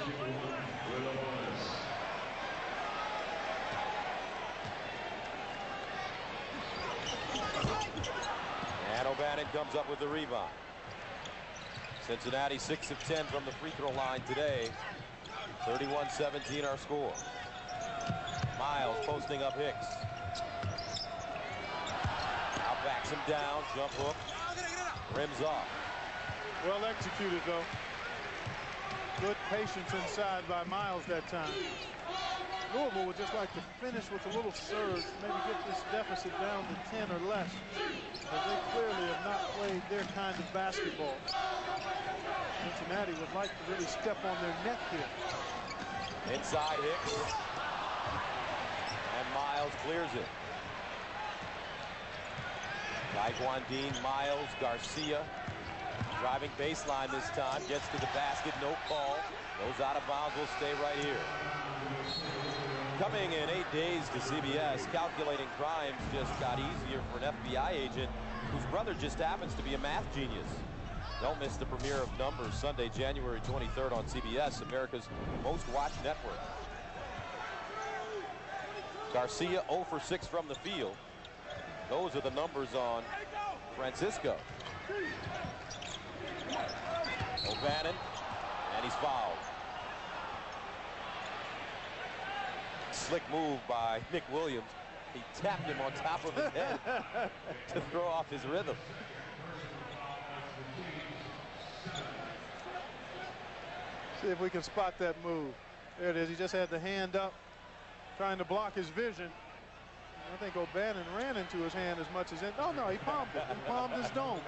And O'Bannon comes up with the rebound. Cincinnati six of ten from the free throw line today. thirty-one seventeen our score. Miles posting up Hicks. Knocks him down, jump hook, rims off.
Well executed, though. Good patience inside by Miles that time. Louisville would just like to finish with a little surge, maybe get this deficit down to ten or less. But they clearly have not played their kind of basketball. Cincinnati would like to really step on their neck here.
Inside Hicks. And Miles clears it. Taquan Dean, Miles, Garcia. Driving baseline this time. Gets to the basket, no call. Goes out of bounds, will stay right here. Coming in eight days to C B S, calculating crimes just got easier for an F B I agent whose brother just happens to be a math genius. Don't miss the premiere of Numbers Sunday, January twenty-third on C B S, America's most watched network. Garcia zero for six from the field. Those are the numbers on Francisco. O'Bannon, and he's fouled. Slick move by Nick Williams. He tapped him on top of his head to throw off his rhythm.
See if we can spot that move. There it is. He just had the hand up, trying to block his vision. I think O'Bannon ran into his hand as much as it. Oh, no, he palmed it. He palmed his dome.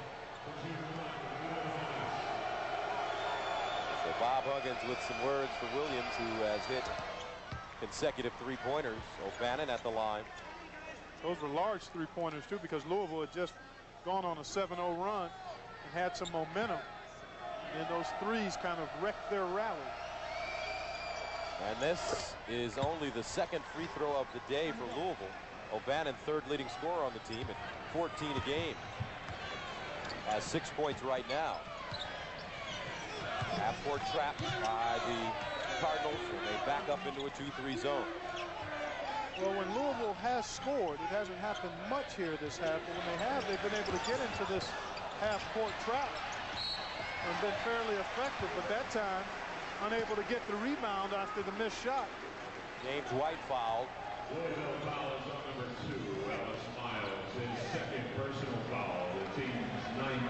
So Bob Huggins with some words for Williams, who has hit consecutive three-pointers. O'Bannon at the line.
Those were large three-pointers, too, because Louisville had just gone on a seven oh run and had some momentum. And those threes kind of wrecked their rally.
And this is only the second free throw of the day for Louisville. O'Bannon, third leading scorer on the team at fourteen a game. Has six points right now. Half-court trap by the Cardinals, and they back up into a two three zone.
Well, when Louisville has scored, it hasn't happened much here this half, but when they have, they've been able to get into this half-court trap and been fairly effective, but that time unable to get the rebound after the missed shot.
James White fouled.
Louisville fouls on number two, Ellis Miles, his second personal foul, the team's ninth.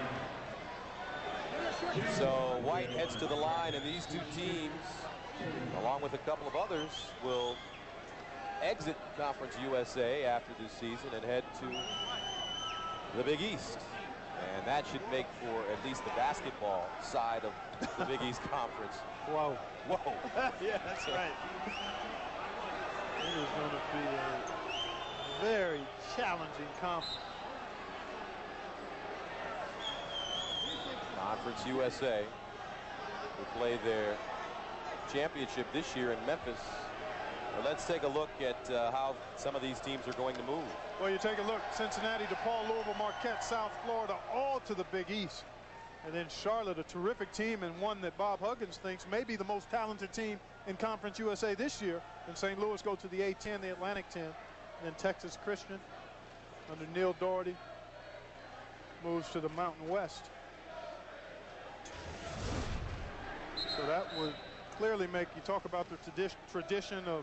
So White heads to the line, and these two teams, along with a couple of others, will exit Conference U S A after this season and head to the Big East. And that should make for at least the basketball side of the Big East Conference.
Whoa.
Whoa.
Yeah, that's right. It is going to be a very challenging conference.
Conference U S A will play their championship this year in Memphis. Well, let's take a look at uh, how some of these teams are going to move.
Well, you take a look, Cincinnati, DePaul, Louisville, Marquette, South Florida, all to the Big East. And then Charlotte, a terrific team, and one that Bob Huggins thinks may be the most talented team in Conference U S A this year. And Saint Louis go to the A ten, the Atlantic ten. And then Texas Christian, under Neil Doherty, moves to the Mountain West. So that would clearly make you talk about the tradi tradition of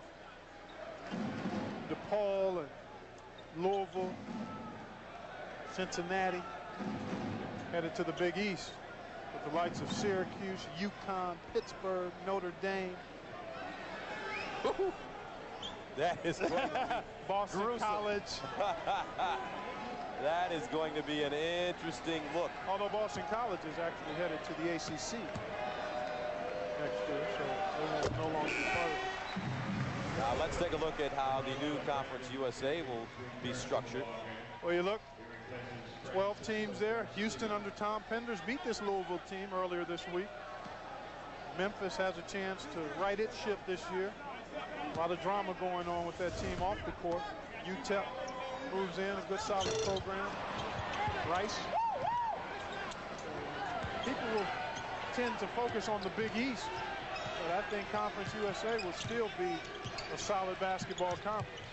DePaul and Louisville, Cincinnati, headed to the Big East with the likes of Syracuse, UConn, Pittsburgh, Notre Dame.
That is
Boston
gruesome.
College.
That is going to be an interesting look.
Although Boston College is actually headed to the A C C next year, so they will no longer be part of it.
Now let's take a look at how the new Conference U S A will be structured.
Well, you look, twelve teams there. Houston under Tom Penders beat this Louisville team earlier this week. Memphis has a chance to right its ship this year. A lot of drama going on with that team off the court. U T E P moves in, a good solid program. Rice. People will tend to focus on the Big East, but I think Conference U S A will still be a solid basketball conference.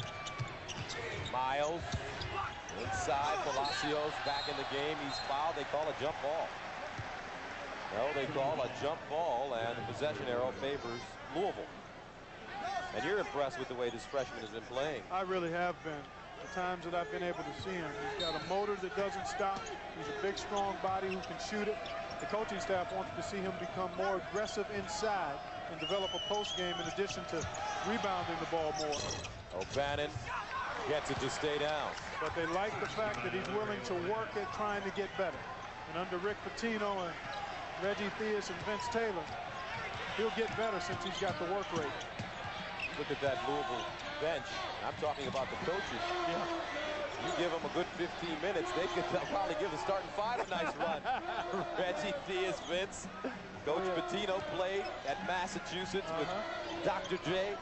Miles inside, Palacios back in the game. He's fouled. They call a jump ball. No, they call a jump ball, and the possession arrow favors Louisville. And you're impressed with the way this freshman has been playing.
I really have been. the times that I've been able to see him. He's got a motor that doesn't stop. He's a big, strong body who can shoot it. The coaching staff wants to see him become more aggressive inside and develop a post game in addition to rebounding the ball more.
O'Bannon gets it to stay down.
But they like the fact that he's willing to work at trying to get better. And under Rick Pitino and Reggie Theus and Vince Taylor, he'll get better since he's got the work rate.
Look at that Louisville bench. I'm talking about the coaches.
Yeah.
You give them a good fifteen minutes, they could probably give the starting five a nice run. Reggie Theus, Vince. Coach oh, yeah. Pitino played at Massachusetts uh-huh. with Doctor J.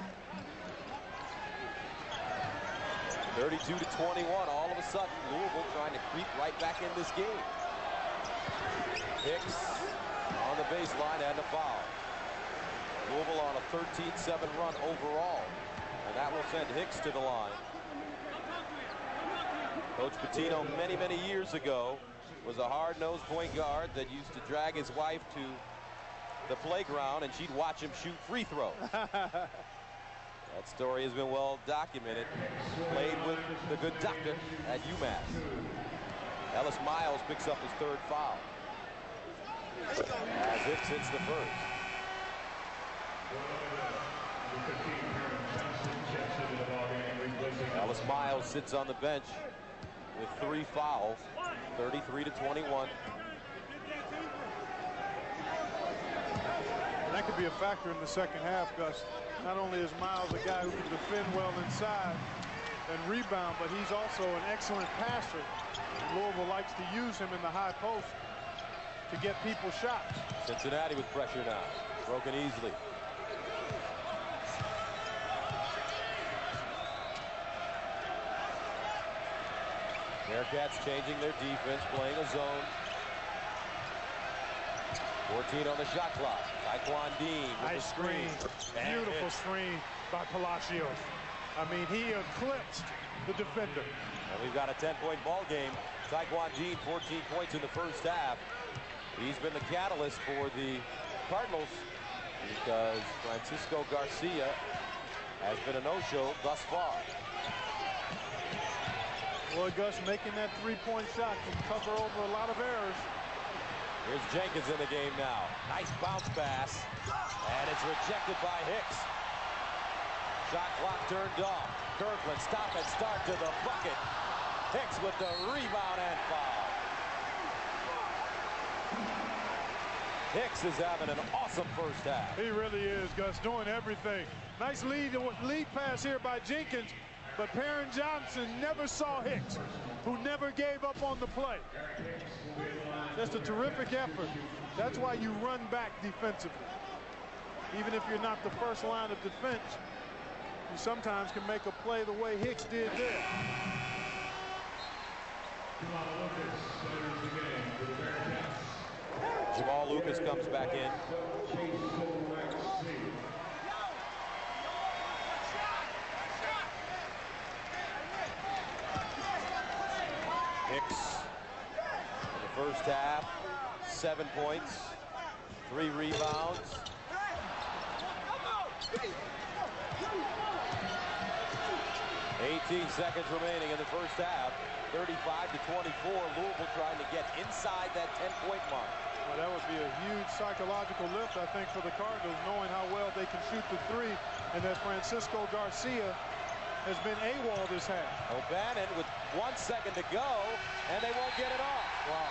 thirty-two to twenty-one. All of a sudden, Louisville trying to creep right back in this game. Hicks on the baseline and a foul. Louisville on a thirteen seven run overall. And that will send Hicks to the line. Coach Pitino, many, many years ago, was a hard-nosed point guard that used to drag his wife to the playground and she'd watch him shoot free throws. That story has been well documented. Played with the good doctor at UMass. Ellis Miles picks up his third foul. As Hicks hits the first. Ellis Miles sits on the bench with three fouls, thirty-three to twenty-one.
And that could be a factor in the second half, Gus. Not only is Miles a guy who can defend well inside and rebound, but he's also an excellent passer. And Louisville likes to use him in the high post to get people shots.
Cincinnati with pressure now, broken easily. Bearcats changing their defense, playing a zone. fourteen on the shot clock. Taquan Dean with
nice
the screen.
screen. Beautiful screen by Palacios. I mean, he eclipsed the defender.
And we've got a ten-point ball game. Taquan Dean, fourteen points in the first half. He's been the catalyst for the Cardinals because Francisco Garcia has been a no-show thus far.
Boy, Gus making that three-point shot can cover over a lot of errors.
Here's Jenkins in the game now. Nice bounce pass, and it's rejected by Hicks. Shot clock turned off. Kirkland stop and start to the bucket. Hicks with the rebound and foul. Hicks is having an awesome first half.
He really is, Gus, doing everything. Nice lead, lead pass here by Jenkins. But Perrin Johnson never saw Hicks, who never gave up on the play. Just a terrific effort. That's why you run back defensively. Even if you're not the first line of defense, you sometimes can make a play the way Hicks did there.
Jamal Lucas comes back in. Hicks in the first half, seven points, three rebounds. eighteen seconds remaining in the first half, thirty-five to twenty-four. Louisville trying to get inside that ten-point mark.
Well, that would be a huge psychological lift, I think, for the Cardinals, knowing how well they can shoot the three, and that Francisco Garcia has been AWOL this half.
O'Bannon with one second to go, and they won't get it off. Wow.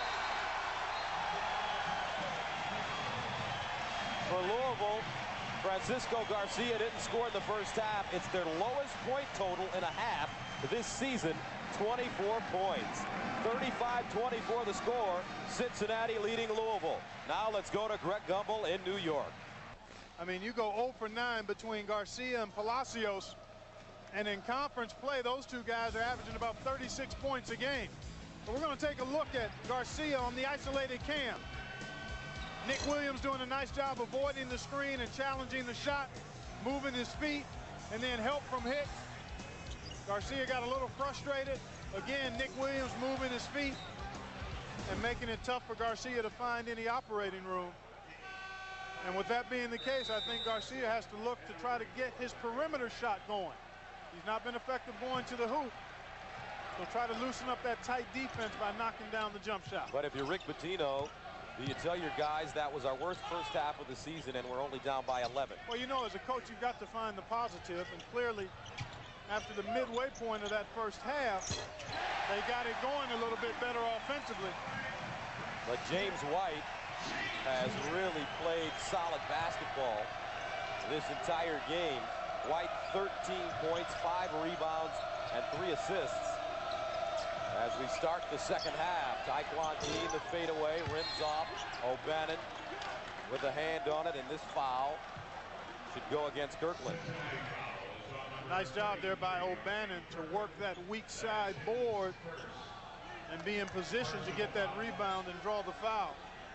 For Louisville, Francisco Garcia didn't score in the first half. It's their lowest point total in a half this season, twenty-four points. thirty-five twenty-four the score. Cincinnati leading Louisville. Now let's go to Greg Gumbel in New York.
I mean, you go zero for nine between Garcia and Palacios. And in conference play, those two guys are averaging about thirty-six points a game. But we're going to take a look at Garcia on the isolated cam. Nick Williams doing a nice job avoiding the screen and challenging the shot, moving his feet, and then help from Hicks. Garcia got a little frustrated. Again, Nick Williams moving his feet and making it tough for Garcia to find any operating room. And with that being the case, I think Garcia has to look to try to get his perimeter shot going. He's not been effective going to the hoop. So try to loosen up that tight defense by knocking down the jump shot.
But if you're Rick Pitino, do you tell your guys that was our worst first half of the season and we're only down by eleven?
Well, you know, as a coach, you've got to find the positive, and clearly after the midway point of that first half, they got it going a little bit better offensively.
But James White has really played solid basketball this entire game. White, thirteen points, five rebounds, and three assists. As we start the second half, Taquan Dean, the fadeaway, rims off. O'Bannon with a hand on it, and this foul should go against Kirkland.
Nice job there by O'Bannon to work that weak side board and be in position to get that rebound and draw the foul.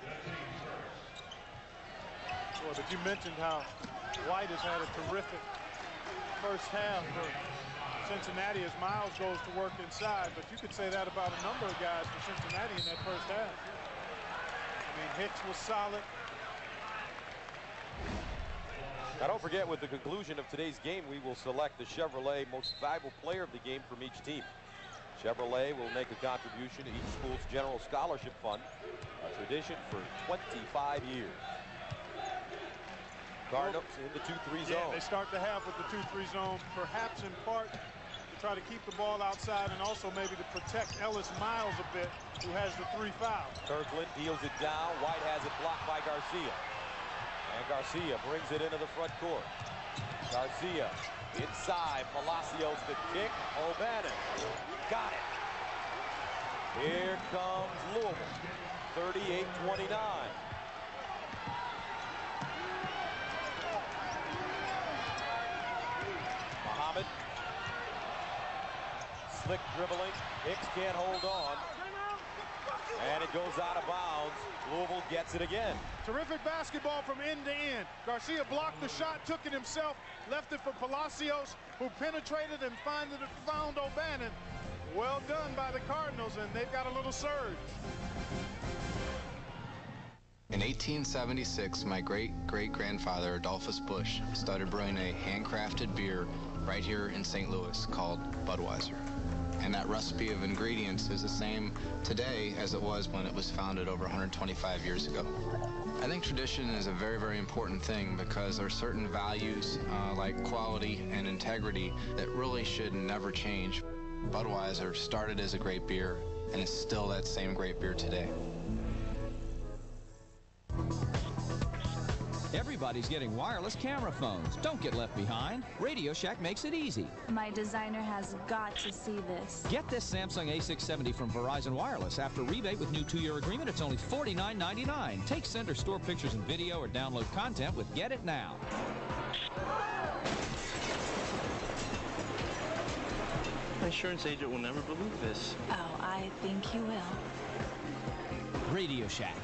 Boy, but you mentioned how White has had a terrific first half for Cincinnati as Miles goes to work inside, but you could say that about a number of guys for Cincinnati in that first half. I mean, Hicks was solid.
Now don't forget, with the conclusion of today's game, we will select the Chevrolet most valuable player of the game from each team. Chevrolet will make a contribution to each school's general scholarship fund, a tradition for twenty-five years. Cardinals in the two three zone.
Yeah, they start the half with the two three zone, perhaps in part to try to keep the ball outside and also maybe to protect Ellis Miles a bit, who has the three fouls.
Kirkland deals it down. White has it blocked by Garcia. And Garcia brings it into the front court. Garcia inside. Palacios the kick. O'Bannon got it. Here comes Louisville. thirty-eight twenty-nine. Muhammad. Slick dribbling. Hicks can't hold on. And it goes out of bounds. Louisville gets it again.
Terrific basketball from end to end. Garcia blocked the shot, took it himself, left it for Palacios, who penetrated and find it, found O'Bannon. Well done by the Cardinals, and they've got a little surge.
In eighteen seventy-six, my great-great-grandfather, Adolphus Busch, started brewing a handcrafted beer right here in Saint Louis called Budweiser. And that recipe of ingredients is the same today as it was when it was founded over one hundred twenty-five years ago. I think tradition is a very, very important thing because there are certain values uh, like quality and integrity that really should never change. Budweiser started as a great beer and is still that same great beer today.
Everybody's getting wireless camera phones. Don't get left behind. Radio Shack makes it easy.
My designer has got to see this.
Get this Samsung A six seventy from Verizon Wireless. After rebate with new two-year agreement, it's only forty-nine ninety-nine. Take, send, or store pictures and video or download content with Get It Now.
My insurance agent will never believe this.
Oh, I think you will.
Radio Shack.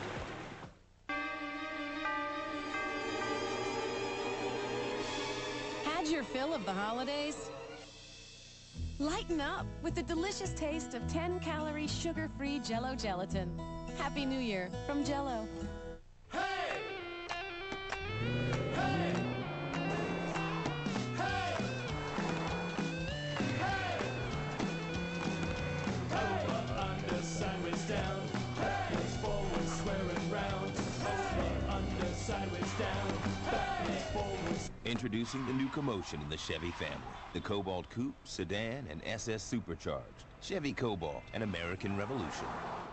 Had your fill of the holidays? Lighten up with the delicious taste of ten calorie sugar-free Jell-O gelatin. Happy New Year from Jell-O.
Introducing the new commotion in the Chevy family. The Cobalt Coupe, Sedan, and S S Supercharged. Chevy Cobalt, an American revolution.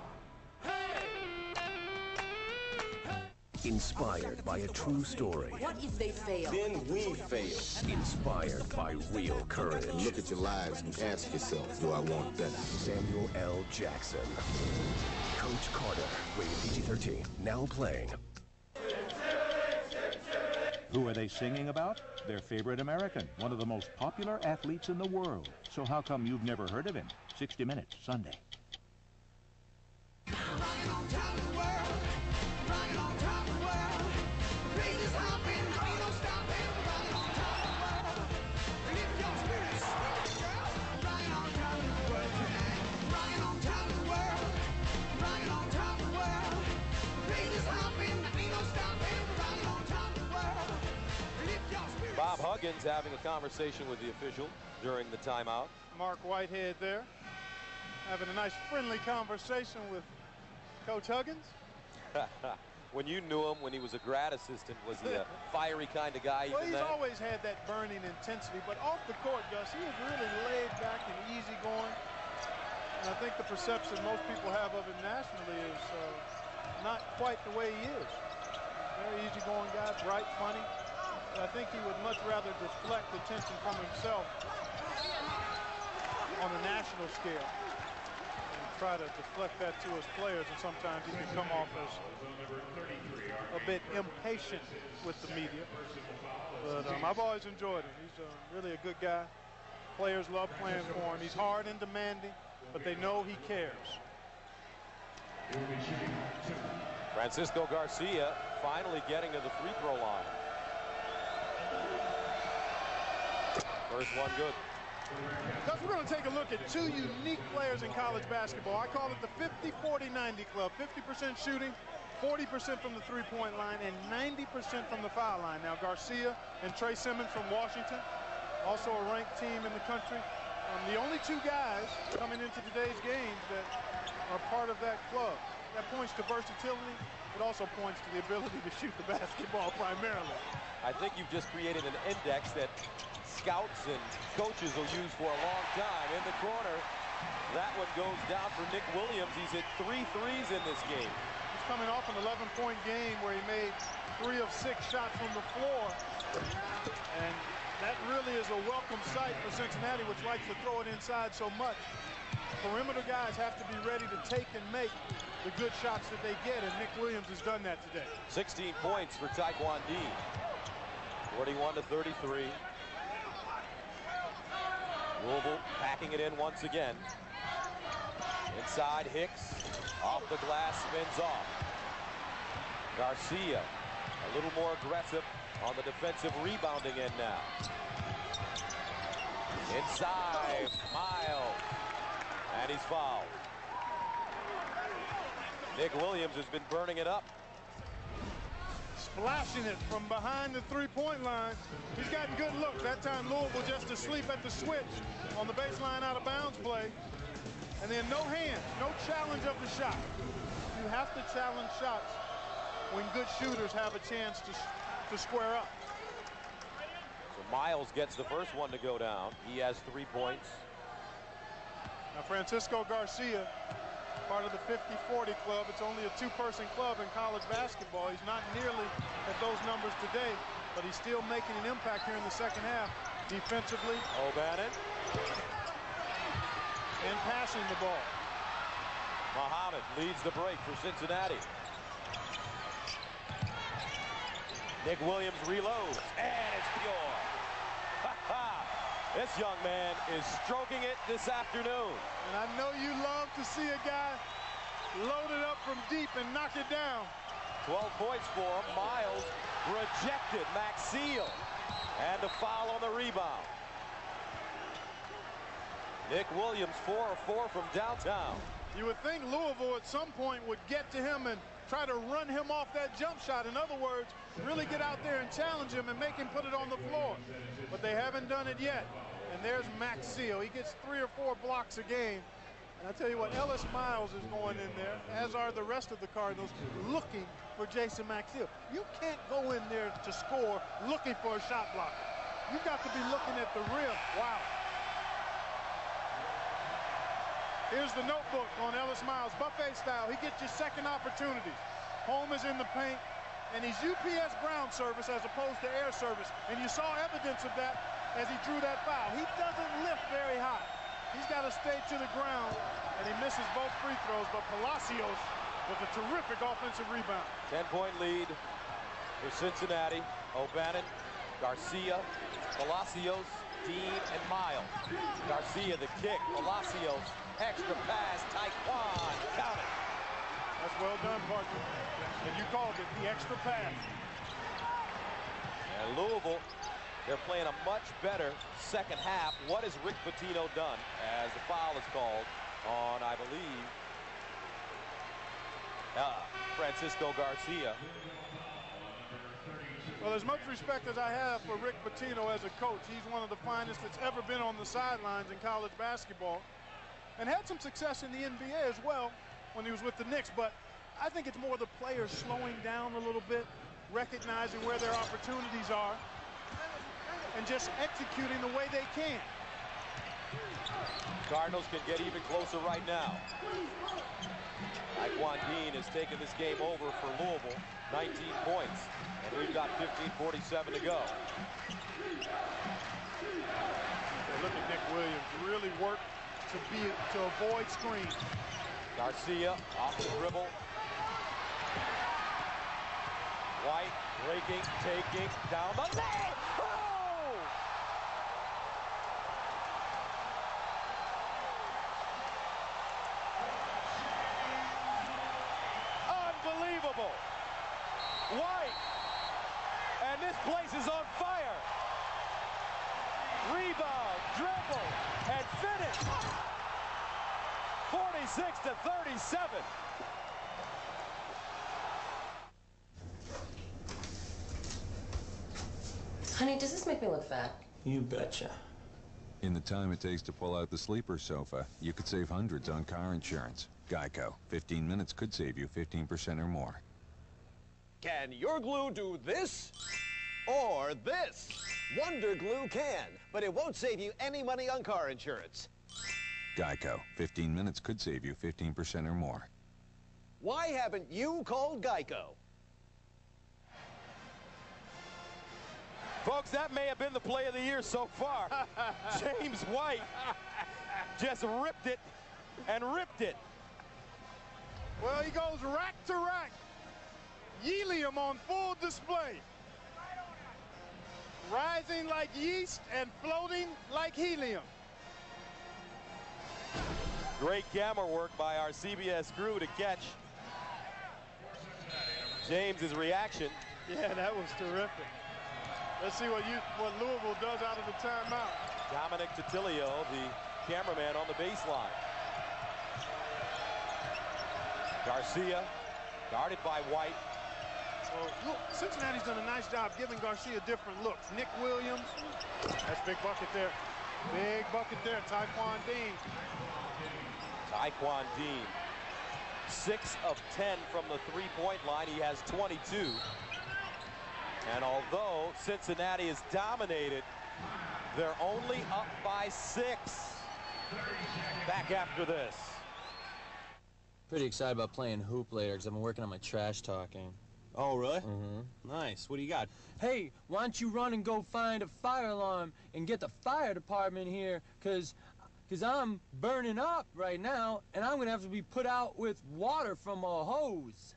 Inspired by a true story.
What if they fail?
Then we fail. Inspired by real courage.
Look at your lives and ask yourself, do I want that?
Samuel L. Jackson. Coach Carter, rated P G thirteen, now playing.
Who are they singing about? Their favorite American, one of the most popular athletes in the world. So how come you've never heard of him? sixty minutes, Sunday.
Bob Huggins having a conversation with the official during the timeout.
Mark Whitehead there. having a nice friendly conversation with Coach Huggins.
When you knew him, when he was a grad assistant, was he a fiery kind of guy?
Well,
even
he's
then?
always had that burning intensity, but off the court, Gus, he was really laid back and easygoing. And I think the perception most people have of him nationally is uh, not quite the way he is. Very easygoing guy, bright, funny. But I think he would much rather deflect attention from himself on a national scale and try to deflect that to his players, and sometimes he can come off as a bit impatient with the media. But um, I've always enjoyed him. He's uh, really a good guy. Players love playing for him. He's hard and demanding, but they know he cares.
Francisco Garcia finally getting to the free throw line. First one good.
Because we're going to take a look at two unique players in college basketball. I call it the fifty forty ninety club. fifty percent shooting, forty percent from the three-point line, and ninety percent from the foul line. Now, Garcia and Trey Simmons from Washington, also a ranked team in the country. Um, the only two guys coming into today's games that are part of that club. That points to versatility. It also points to the ability to shoot the basketball primarily.
I think you've just created an index that scouts and coaches will use for a long time. In the corner, that one goes down for Nick Williams. He's hit three threes in this game.
He's coming off an eleven point game where he made three of six shots from the floor. And that really is a welcome sight for Cincinnati, which likes to throw it inside so much. Perimeter guys have to be ready to take and make the good shots that they get, and Nick Williams has done that today.
sixteen points for Taquan Dean. forty-one to thirty-three. Louisville packing it in once again. Inside, Hicks. Off the glass, spins off. Garcia, a little more aggressive on the defensive rebounding end now. Inside, Miles. And he's fouled. Nick Williams has been burning it up.
Splashing it from behind the three-point line. He's gotten good looks. That time Louisville just asleep at the switch on the baseline out of bounds play. And then no hand, no challenge of the shot. You have to challenge shots when good shooters have a chance to, to square up.
So Miles gets the first one to go down. He has three points.
Now Francisco Garcia, part of the fifty forty club. It's only a two-person club in college basketball. He's not nearly at those numbers today, but he's still making an impact here in the second half. Defensively.
O'Bannon.
And passing the ball.
Muhammad leads the break for Cincinnati. Nick Williams reloads, and it's pure. This young man is stroking it this afternoon.
And I know you love to see a guy load it up from deep and knock it down.
twelve points for him. Miles rejected. Maxfield. And a foul on the rebound. Nick Williams, four of four from downtown.
You would think Louisville at some point would get to him and try to run him off that jump shot. In other words, really get out there and challenge him and make him put it on the floor. But they haven't done it yet. And there's Maxfield. He gets three or four blocks a game. And I tell you what, Ellis Miles is going in there, as are the rest of the Cardinals, looking for Jason Maxfield. You can't go in there to score looking for a shot blocker. You've got to be looking at the rim. Wow. Here's the notebook on Ellis Miles, buffet style. He gets your second opportunity. Home is in the paint, and he's U P S ground service as opposed to air service. And you saw evidence of that as he drew that foul. He doesn't lift very high. He's got to stay to the ground, and he misses both free throws, but Palacios with a terrific offensive rebound.
ten-point lead for Cincinnati. O'Bannon, Garcia, Palacios, Dean, and Miles. Garcia the kick, Palacios, extra pass, Taquan, count it.
That's well done, partner. And you called it the extra pass.
And Louisville, they're playing a much better second half. What has Rick Pitino done as the foul is called on, I believe, uh, Francisco Garcia?
Well, as much respect as I have for Rick Pitino as a coach, he's one of the finest that's ever been on the sidelines in college basketball. and had some success in the N B A as well when he was with the Knicks. But I think it's more the players slowing down a little bit, recognizing where their opportunities are, and just executing the way they can.
Cardinals can get even closer right now. Taquan Dean has taken this game over for Louisville, nineteen points, and we've got fifteen forty-seven to go.
Look at Nick Williams really work to be to avoid screens.
Garcia off the dribble. White breaking, taking, down the lane. Oh! Unbelievable. White. And this place is on fire. Rebound, dribble, and finish. forty-six to thirty-seven.
Honey, does this make me look fat?
You betcha.
In the time it takes to pull out the sleeper sofa, you could save hundreds on car insurance. Geico. fifteen minutes could save you fifteen percent or more.
Can your glue do this or this? Wonder Glue can, but it won't save you any money on car insurance.
Geico. fifteen minutes could save you fifteen percent or more.
Why haven't you called Geico?
Folks, that may have been the play of the year so far. James White just ripped it and ripped it.
Well, he goes rack to rack. Helium on full display. Rising like yeast and floating like helium.
Great camera work by our C B S crew to catch James's reaction.
Yeah, that was terrific. Let's see what you what Louisville does out of the timeout.
Dominic Titilio, the cameraman on the baseline. Garcia, guarded by White.
Well, look, Cincinnati's done a nice job giving Garcia different looks. Nick Williams, that's big bucket there. Big bucket there, Taquan Dean.
Taquan Dean, six of ten from the three-point line. He has twenty-two. And although Cincinnati is dominated, they're only up by six. Back after this.
Pretty excited about playing hoop later because I've been working on my trash talking.
Oh, really?
Mm-hmm.
Nice. What do you got?
Hey, why don't you run and go find a fire alarm and get the fire department here, because because I'm burning up right now, and I'm going to have to be put out with water from a hose.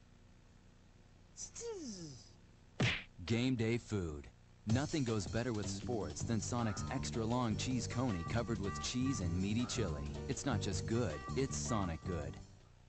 Game day food. Nothing goes better with sports than Sonic's extra long cheese coney covered with cheese and meaty chili. It's not just good, it's Sonic good.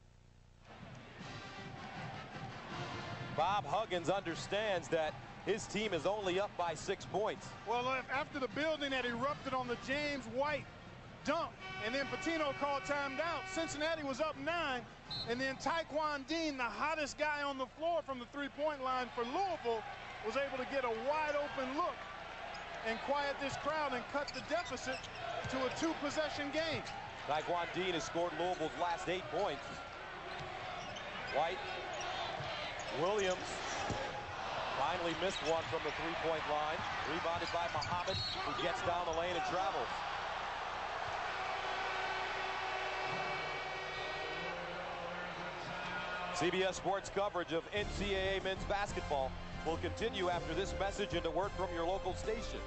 Bob Huggins understands that his team is only up by six points.
Well, after the building that erupted on the James White dunk, and then Patino called timeout, Cincinnati was up nine, and then Taquan Dean, the hottest guy on the floor from the three-point line for Louisville, was able to get a wide-open look and quiet this crowd and cut the deficit to a two-possession game.
Taquan Dean has scored Louisville's last eight points. White, Williams finally missed one from the three-point line. Rebounded by Muhammad, who gets down the lane and travels. C B S Sports coverage of N C double A men's basketball will continue after this message and a word from your local station.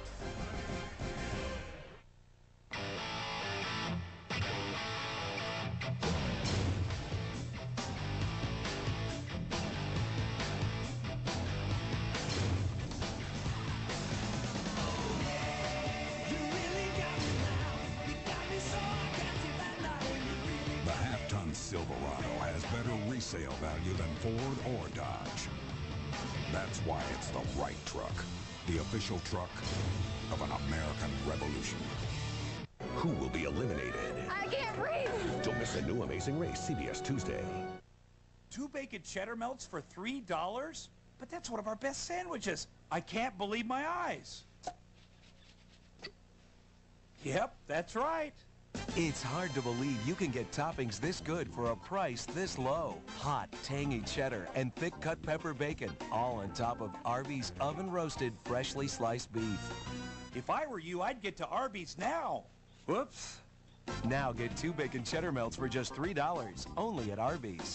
The half-ton Silverado has better resale value than Ford or Dodge. That's why it's the right truck. The official truck of an American revolution.
Who will be eliminated?
I can't breathe.
Don't miss a new Amazing Race, C B S Tuesday.
Two bacon cheddar melts for three dollars? But that's one of our best sandwiches. I can't believe my eyes. Yep, that's right.
It's hard to believe you can get toppings this good for a price this low. Hot, tangy cheddar and thick cut pepper bacon, all on top of Arby's oven-roasted, freshly sliced beef.
If I were you, I'd get to Arby's now.
Whoops. Now get two bacon cheddar melts for just three dollars, only at Arby's.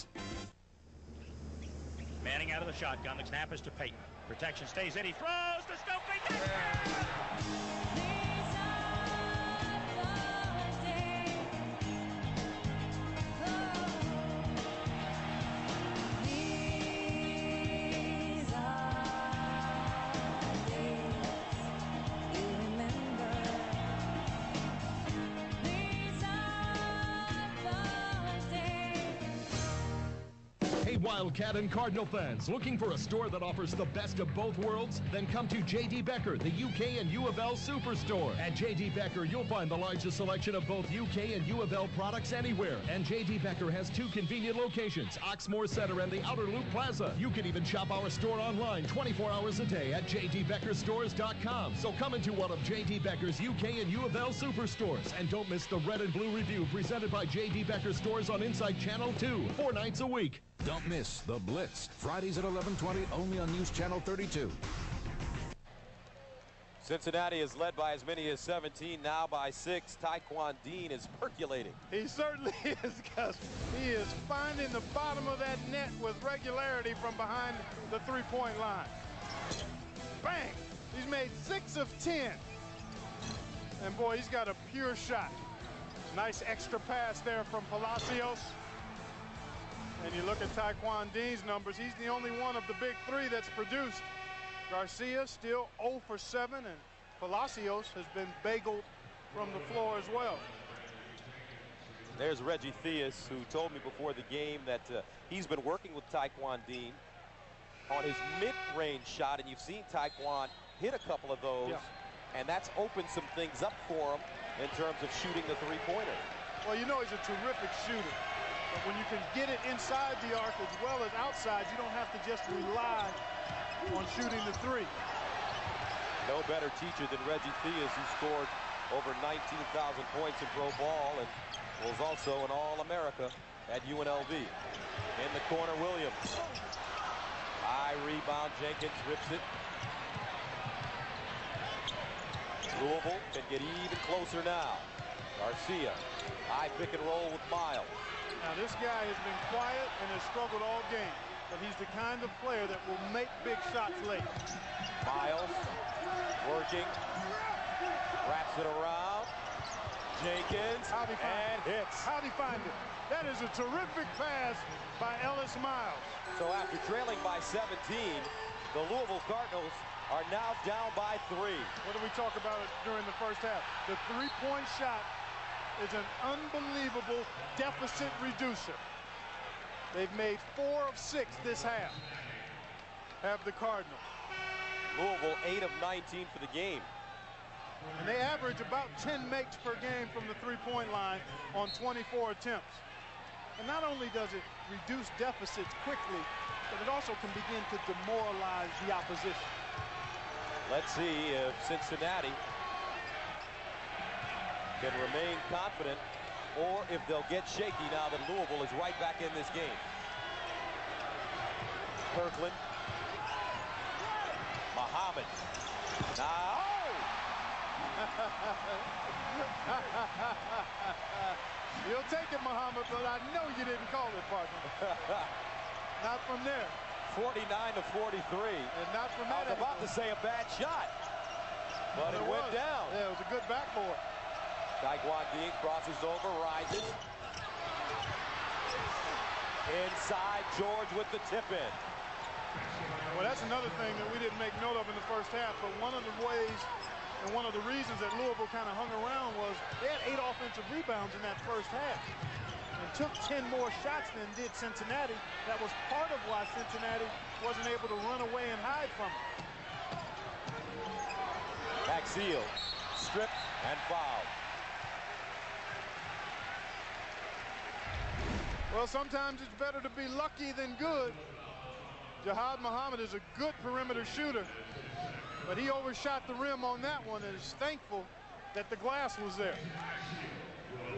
Manning out of the shotgun. The snap is to Peyton. Protection stays in. He throws to Stokely.
Wildcat and Cardinal fans, looking for a store that offers the best of both worlds? Then come to J D Becker, the U K and U of L Superstore. At J D Becker, you'll find the largest selection of both U K and U of L products anywhere. And J D Becker has two convenient locations, Oxmoor Center and the Outer Loop Plaza. You can even shop our store online twenty-four hours a day at j d becker stores dot com. So come into one of J D Becker's U K and U of L Superstores. And don't miss the Red and Blue Review presented by J D Becker Stores on Inside Channel two, four nights a week.
Don't miss The Blitz, Fridays at eleven twenty, only on News Channel thirty-two.
Cincinnati is led by as many as seventeen, now by six. Taquan Dean is percolating.
He certainly is, Gus. He is finding the bottom of that net with regularity from behind the three-point line. Bang! He's made six of ten. And boy, he's got a pure shot. Nice extra pass there from Palacios. And you look at Taquan Dean's numbers, he's the only one of the big three that's produced. Garcia still zero for seven, and Palacios has been bageled from the floor as well.
There's Reggie Theus, who told me before the game that uh, he's been working with Taquan Dean on his mid-range shot, and you've seen Taquan hit a couple of those, yeah. and that's opened some things up for him in terms of shooting the three-pointer.
Well, you know he's a terrific shooter. But when you can get it inside the arc as well as outside, you don't have to just rely on shooting the three.
No better teacher than Reggie Theus, who scored over nineteen thousand points in pro ball and was also an All-America at U N L V. In the corner, Williams. High rebound, Jenkins rips it. Louisville can get even closer now. Garcia, high pick and roll with Miles.
Now this guy has been quiet and has struggled all game, but he's the kind of player that will make big shots late.
Miles working, wraps it around. Jenkins
How'd he find
and
it?
hits.
How'd he find it? That is a terrific pass by Ellis Miles.
So after trailing by seventeen, the Louisville Cardinals are now down by three.
What did we talk about during the first half? The three-point shot is an unbelievable deficit reducer. They've made four of six this half, have the Cardinals.
Louisville eight of nineteen for the game.
And they average about ten makes per game from the three-point line on twenty-four attempts. And not only does it reduce deficits quickly, but it also can begin to demoralize the opposition.
Let's see if Cincinnati can remain confident, or if they'll get shaky now that Louisville is right back in this game. Kirkland. Muhammad. Now.
You'll take it, Muhammad, but I know you didn't call it, partner. Not from there.
forty-nine to forty-three.
And not from that.
I was about to say a bad shot, but it went down.
Yeah, it was a good backboard.
Taquan Dean crosses over, rises. Inside, George with the tip in.
Well, that's another thing that we didn't make note of in the first half, but one of the ways and one of the reasons that Louisville kind of hung around was they had eight offensive rebounds in that first half and took ten more shots than did Cincinnati. That was part of why Cincinnati wasn't able to run away and hide from it.
Maxfield stripped and fouled.
Well, sometimes it's better to be lucky than good. Jihad Muhammad is a good perimeter shooter, but he overshot the rim on that one and is thankful that the glass was there.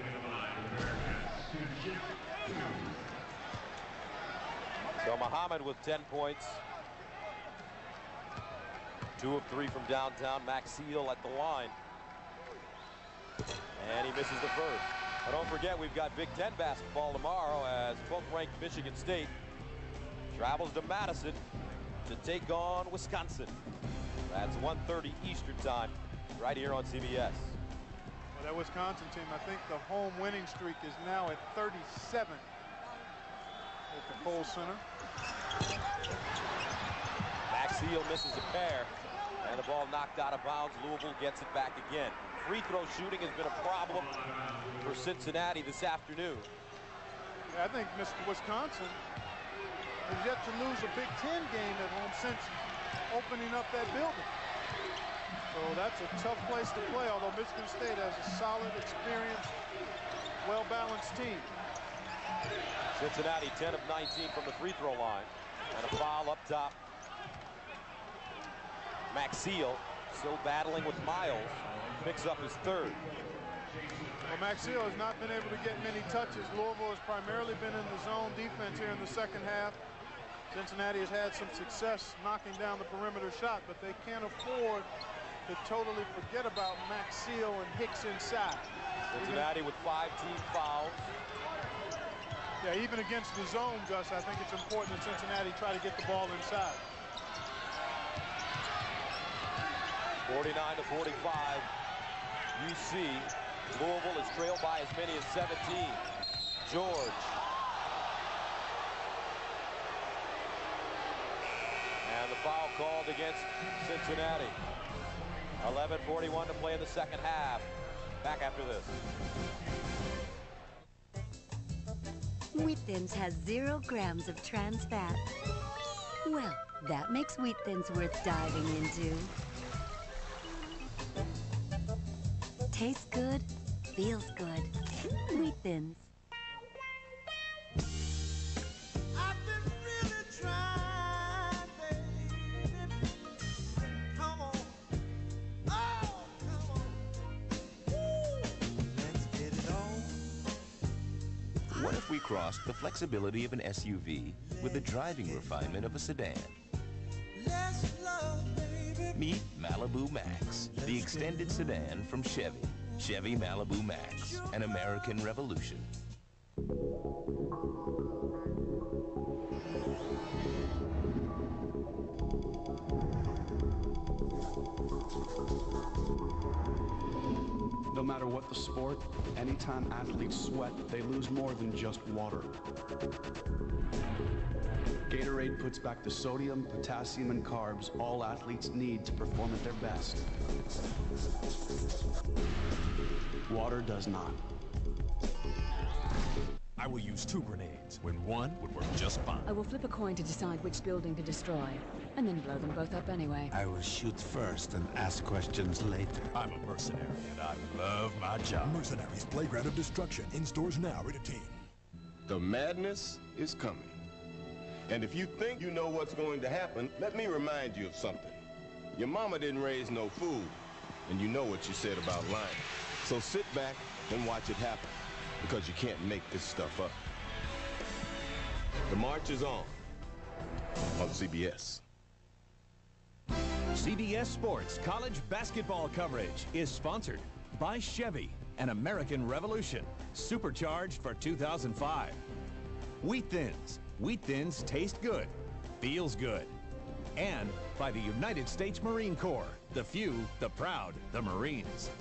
So Muhammad with ten points. Two of three from downtown. Maxiel at the line. And he misses the first. But don't forget, we've got Big Ten basketball tomorrow as twelfth ranked Michigan State travels to Madison to take on Wisconsin. That's one thirty Eastern time right here on C B S.
Well, that Wisconsin team, I think the home winning streak is now at thirty-seven at the Kohl Center.
Maxiel misses a pair, and the ball knocked out of bounds. Louisville gets it back again. Free throw shooting has been a problem for Cincinnati this afternoon.
Yeah, I think Mister Wisconsin has yet to lose a Big Ten game at home since opening up that building. So that's a tough place to play, although Michigan State has a solid, experienced, well-balanced team.
Cincinnati ten of nineteen from the free throw line. And a foul up top. Maxiel still battling with Miles. Picks up his third.
Well, Maxiel has not been able to get many touches. Louisville has primarily been in the zone defense here in the second half. Cincinnati has had some success knocking down the perimeter shot, but they can't afford to totally forget about Maxiel and Hicks inside.
Cincinnati with five team fouls.
Yeah, even against the zone, Gus, I think it's important that Cincinnati try to get the ball inside.
forty-nine to forty-five. U C. Louisville is trailed by as many as seventeen. George. And the foul called against Cincinnati. eleven forty-one to play in the second half. Back after this.
Wheat Thins has zero grams of trans fat. Well, that makes Wheat Thins worth diving into. Tastes good, feels good. Wheat Thins.
What if we crossed the flexibility of an S U V with the driving refinement of a sedan? Meet Malibu Max, the extended sedan from Chevy. Chevy Malibu Max, an American revolution.
No matter what the sport, anytime athletes sweat, they lose more than just water. Gatorade puts back the sodium, potassium, and carbs all athletes need to perform at their best. Water does not.
I will use two grenades when one would work just fine.
I will flip a coin to decide which building to destroy, and then blow them both up anyway.
I will shoot first and ask questions later. I'm a mercenary, and I love my job.
Mercenaries Playground of Destruction. In stores now, rated teen.
The madness is coming. And if you think you know what's going to happen, let me remind you of something. Your mama didn't raise no fool, and you know what she said about lying. So sit back and watch it happen, because you can't make this stuff up. The march is on, on C B S.
C B S Sports college basketball coverage is sponsored by Chevy, an American revolution, supercharged for two thousand five. Wheat Thins. Wheat Thins taste good, feels good. And by the United States Marine Corps. The few, the proud, the Marines.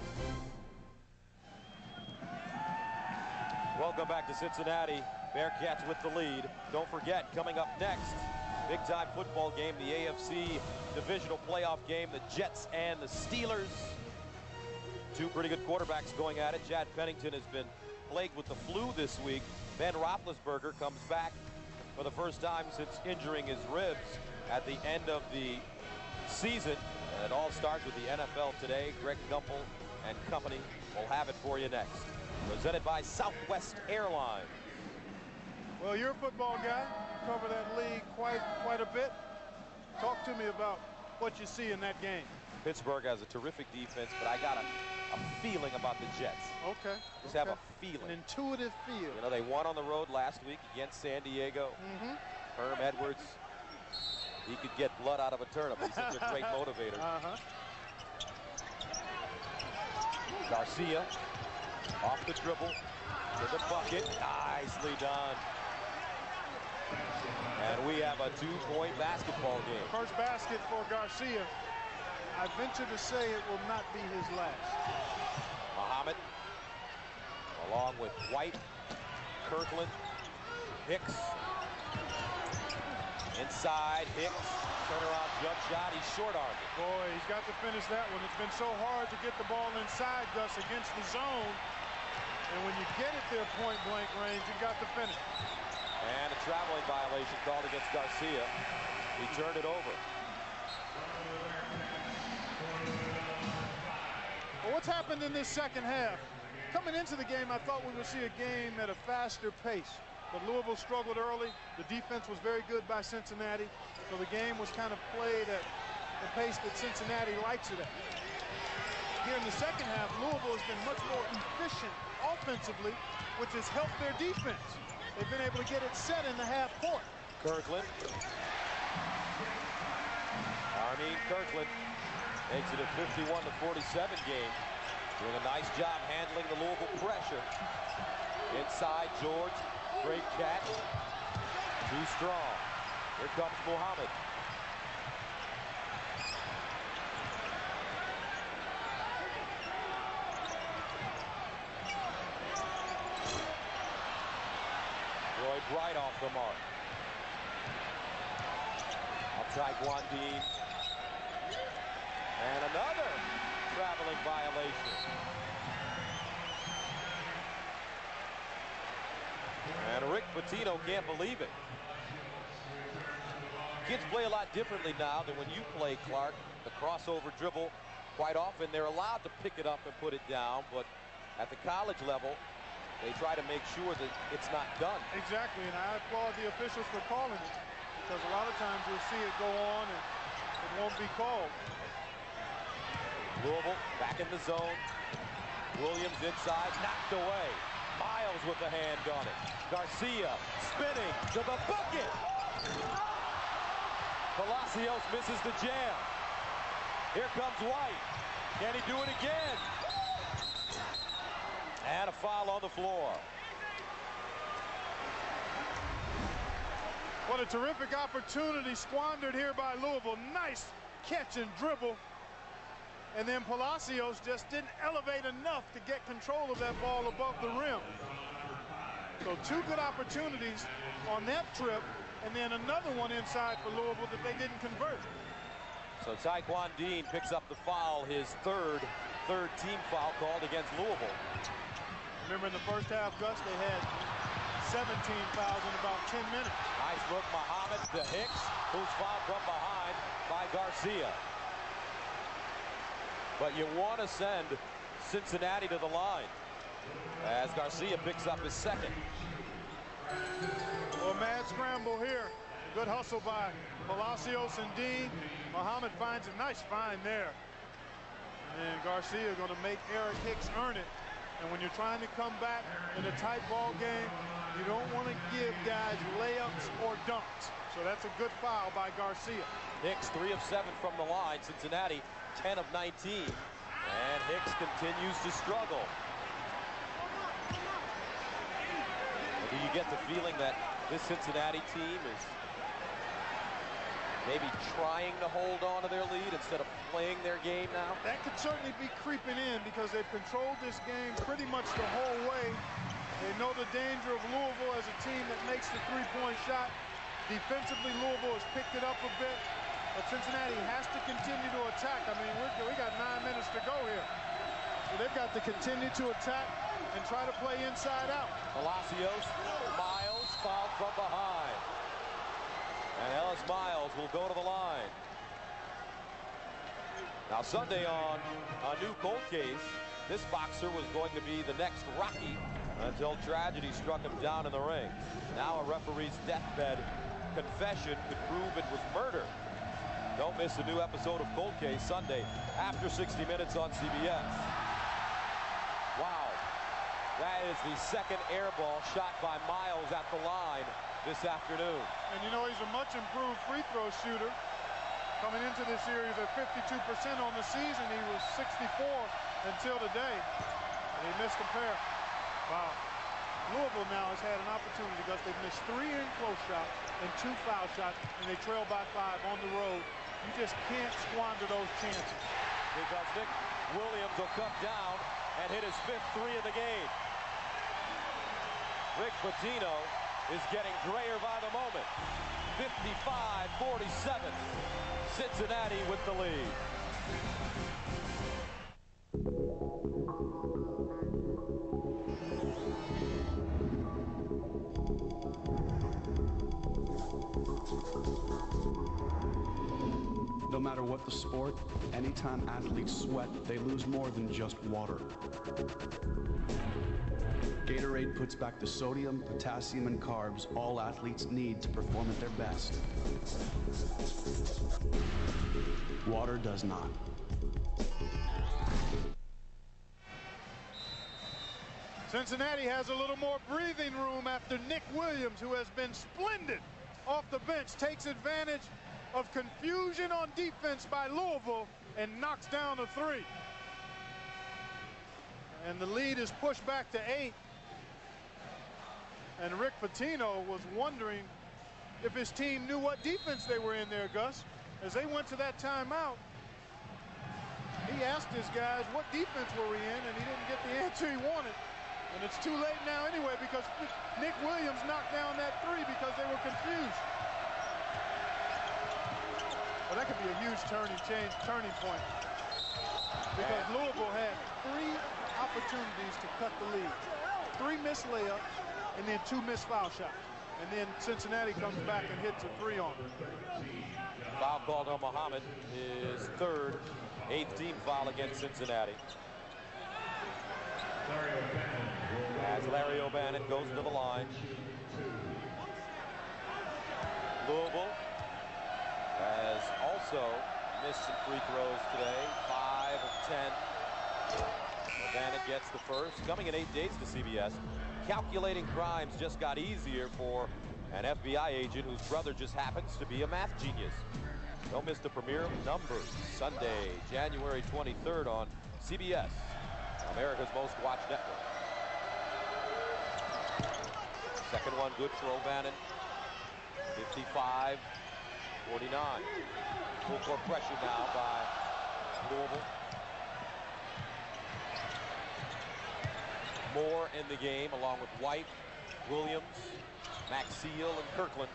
Welcome back to Cincinnati. Bearcats with the lead. Don't forget, coming up next, big-time football game, the A F C divisional playoff game, the Jets and the Steelers. Two pretty good quarterbacks going at it. Chad Pennington has been plagued with the flu this week. Ben Roethlisberger comes back for the first time since injuring his ribs at the end of the season. And it all starts with the N F L today. Greg Gumpel and company will have it for you next. Presented by Southwest Airlines.
Well, you're a football guy. You cover that league quite, quite a bit. Talk to me about what you see in that game.
Pittsburgh has a terrific defense, but I got a, a feeling about the Jets.
Okay.
Just
okay.
have a feeling.
An intuitive feel.
You know, they won on the road last week against San Diego.
Mm-hmm.
Herm Edwards, he could get blood out of a turnip. He's such a great motivator.
Uh-huh.
Garcia off the dribble to the bucket. Nicely done. And we have a two-point basketball game.
First basket for Garcia. I venture to say it will not be his last.
Muhammad, along with White, Kirkland, Hicks. Inside, Hicks, turnaround jump shot. He's short-armed.
Boy, he's got to finish that one. It's been so hard to get the ball inside, Gus, against the zone. And when you get it there point-blank range, you've got to finish.
And a traveling violation called against Garcia. He turned it over.
Well, what's happened in this second half? Coming into the game, I thought we would see a game at a faster pace. But Louisville struggled early. The defense was very good by Cincinnati. So the game was kind of played at the pace that Cincinnati likes it at. Here in the second half, Louisville has been much more efficient offensively, which has helped their defense. They've been able to get it set in the half court.
Kirkland. Armine Kirkland makes it a fifty-one to forty-seven game. Doing a nice job handling the Louisville pressure. Inside, George. Great catch. Too strong. Here comes Muhammad. Roy Bright off the mark. Up Taquan Dean. And another traveling violation. And Rick Pitino can't believe it. Kids play a lot differently now than when you play, Clark. The crossover dribble, quite often they're allowed to pick it up and put it down, but at the college level, they try to make sure that it's not done.
Exactly, and I applaud the officials for calling it, because a lot of times you'll see it go on and it won't be called.
Louisville back in the zone. Williams inside, knocked away. Miles with the hand on it. Garcia spinning to the bucket. Palacios misses the jam. Here comes White. Can he do it again? And a foul on the floor.
What a terrific opportunity squandered here by Louisville. Nice catch and dribble. And then Palacios just didn't elevate enough to get control of that ball above the rim. So two good opportunities on that trip, and then another one inside for Louisville that they didn't convert.
So Taquan Dean picks up the foul, his third, third team foul called against Louisville.
Remember in the first half, Gus, they had seventeen fouls in about ten minutes.
Nice look, Muhammad to Hicks, who's fouled from behind by Garcia. But you want to send Cincinnati to the line as Garcia picks up his second.
Well, mad scramble here. Good hustle by Palacios and Dean. Muhammad finds a nice find there. And Garcia going to make Eric Hicks earn it. And when you're trying to come back in a tight ball game, you don't want to give guys layups or dunks. So that's a good foul by Garcia.
Hicks three of seven from the line. Cincinnati ten of nineteen. And Hicks continues to struggle. Do you get the feeling that this Cincinnati team is maybe trying to hold on to their lead instead of playing their game now?
That could certainly be creeping in because they've controlled this game pretty much the whole way. They know the danger of Louisville as a team that makes the three-point shot. Defensively, Louisville has picked it up a bit, but Cincinnati has to continue to attack. I mean, we're, we got nine minutes to go here. So they've got to continue to attack and try to play inside out.
Palacios, Miles fouled from behind. And Ellis Miles will go to the line. Now Sunday on a new cold case, this boxer was going to be the next Rocky until tragedy struck him down in the ring. Now a referee's deathbed confession could prove it was murder. Don't miss a new episode of Cold Case Sunday after sixty minutes on C B S. Wow. That is the second air ball shot by Miles at the line this afternoon.
And you know, he's a much improved free throw shooter. Coming into this series at fifty-two percent on the season. He was sixty-four until today. And he missed a pair. Wow. Louisville now has had an opportunity, Gus. They've missed three in close shots and two foul shots, and they trail by five on the road. You just can't squander those chances.
Because Nick Williams will come down and hit his fifth three of the game. Rick Pitino is getting grayer by the moment. fifty-five forty-seven. Cincinnati with the lead.
No matter what the sport, anytime athletes sweat, they lose more than just water. Gatorade puts back the sodium, potassium, and carbs all athletes need to perform at their best. Water does not.
Cincinnati has a little more breathing room after Nick Williams, who has been splendid off the bench, takes advantage of confusion on defense by Louisville and knocks down a three. And the lead is pushed back to eight. And Rick Pitino was wondering if his team knew what defense they were in there, Gus. As they went to that timeout, he asked his guys what defense were we in, and he didn't get the answer he wanted. And it's too late now anyway, because Nick Williams knocked down that three because they were confused. Well, that could be a huge turning change, turning point. Because Louisville had three opportunities to cut the lead. Three missed layups, and then two missed foul shots. And then Cincinnati comes back and hits a three on them.
Foul called on Muhammad, his third, eighth team foul against Cincinnati. As Larry O'Bannon goes to the line. Louisville has also missed some free throws today, five of ten. O'Bannon gets the first. Coming in eight days to C B S. Calculating crimes just got easier for an F B I agent whose brother just happens to be a math genius. Don't miss the premiere of Numbers, Sunday, January twenty-third on C B S, America's most watched network. Second one good for O'Bannon, fifty-five forty-nine. Full court pressure now by Louisville. Moore in the game, along with White, Williams, Maxiel, and Kirkland.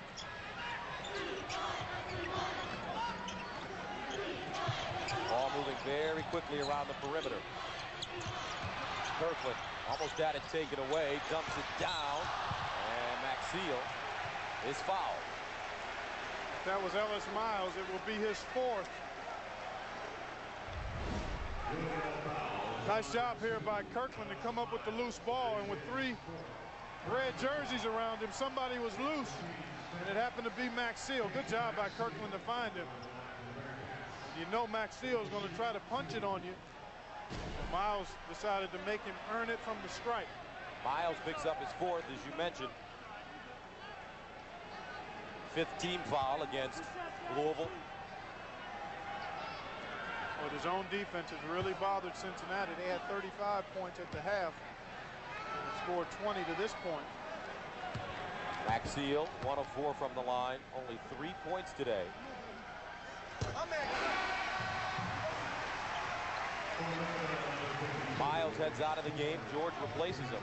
Ball moving very quickly around the perimeter. Kirkland almost had it taken away, dumps it down, and Maxiel is fouled.
If that was Ellis Miles, it will be his fourth. Nice job here by Kirkland to come up with the loose ball, and with three red jerseys around him, somebody was loose, and it happened to be Maxiel. Good job by Kirkland to find him. You know Maxiel is going to try to punch it on you. And Miles decided to make him earn it from the strike.
Miles picks up his fourth, as you mentioned. Fifth team foul against Louisville.
But his own defense has really bothered Cincinnati. They had thirty-five points at the half. Scored twenty to this point.
Maxiel, one of four from the line. Only three points today. Miles heads out of the game. George replaces him.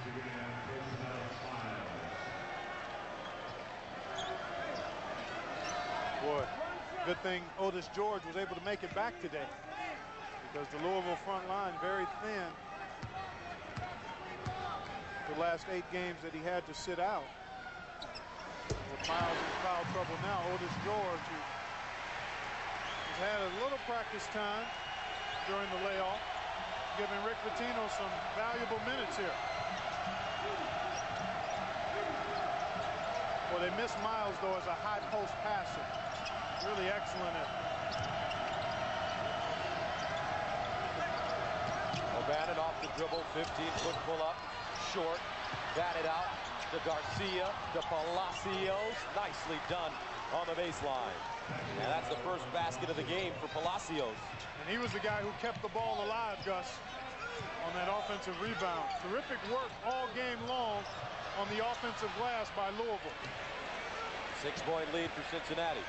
Boy, good thing Otis George was able to make it back today, because the Louisville front line very thin. The last eight games that he had to sit out. With Miles in foul trouble now, Otis George, who has had a little practice time during the layoff, giving Rick Pitino some valuable minutes here. Well, Boy, they miss Miles, though, as a high post passer. Really excellent at
O'Bannon off the dribble, fifteen foot pull up, short, batted out to Garcia, to Palacios. Nicely done on the baseline. And that's the first basket of the game for Palacios.
And he was the guy who kept the ball alive, Gus, on that offensive rebound. Terrific work all game long on the offensive glass by Louisville.
Six-point lead for Cincinnati.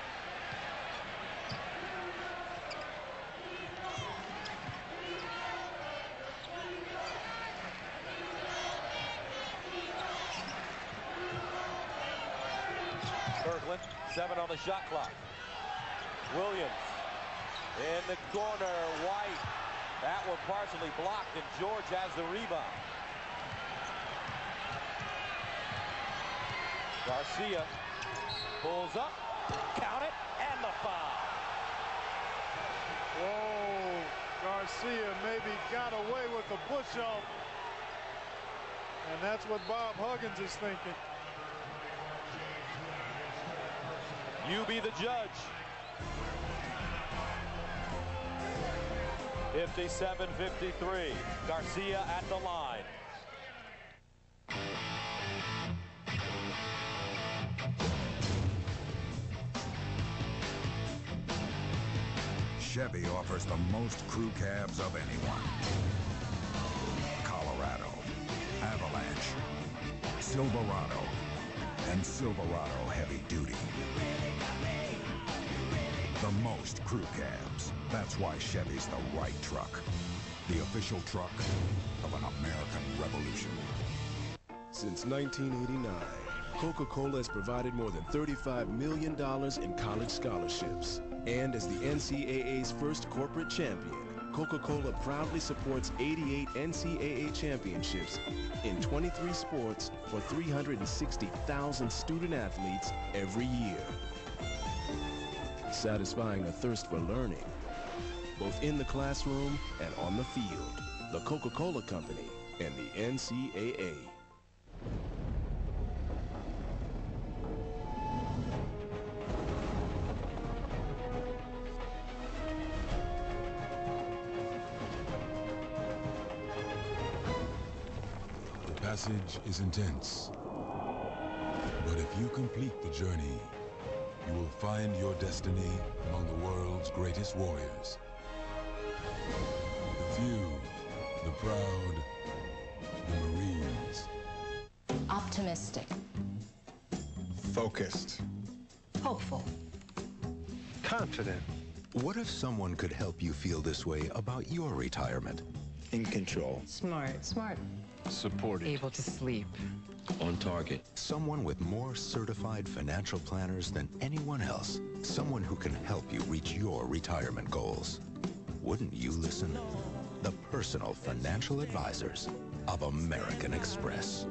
Berglund, seven on the shot clock. Williams in the corner, White. That one partially blocked, and George has the rebound. Garcia pulls up, count it, and the foul.
Whoa, Garcia maybe got away with the push-off. And that's what Bob Huggins is thinking.
You be the judge. fifty-seven fifty-three. Garcia at the line.
Chevy offers the most crew cabs of anyone. Colorado, Avalanche, Silverado, and Silverado Heavy Duty. The most crew cabs. That's why Chevy's the right truck. The official truck of an American revolution.
Since nineteen eighty-nine, Coca-Cola has provided more than thirty-five million dollars in college scholarships. And as the N C double A's first corporate champion, Coca-Cola proudly supports eighty-eight N C double A championships in twenty-three sports for three hundred sixty thousand student athletes every year. Satisfying a thirst for learning, both in the classroom and on the field. The Coca-Cola Company and the N C double A.
The passage is intense, but if you complete the journey, you will find your destiny among the world's greatest warriors. The few, the proud, the Marines.
Optimistic.
Focused.
Hopeful.
Confident.
What if someone could help you feel this way about your retirement?
In control.
Smart. Smart.
Supported.
Able to sleep.
On target. Someone with more certified financial planners than anyone else. Someone who can help you reach your retirement goals. Wouldn't you listen? The personal financial advisors of American Express.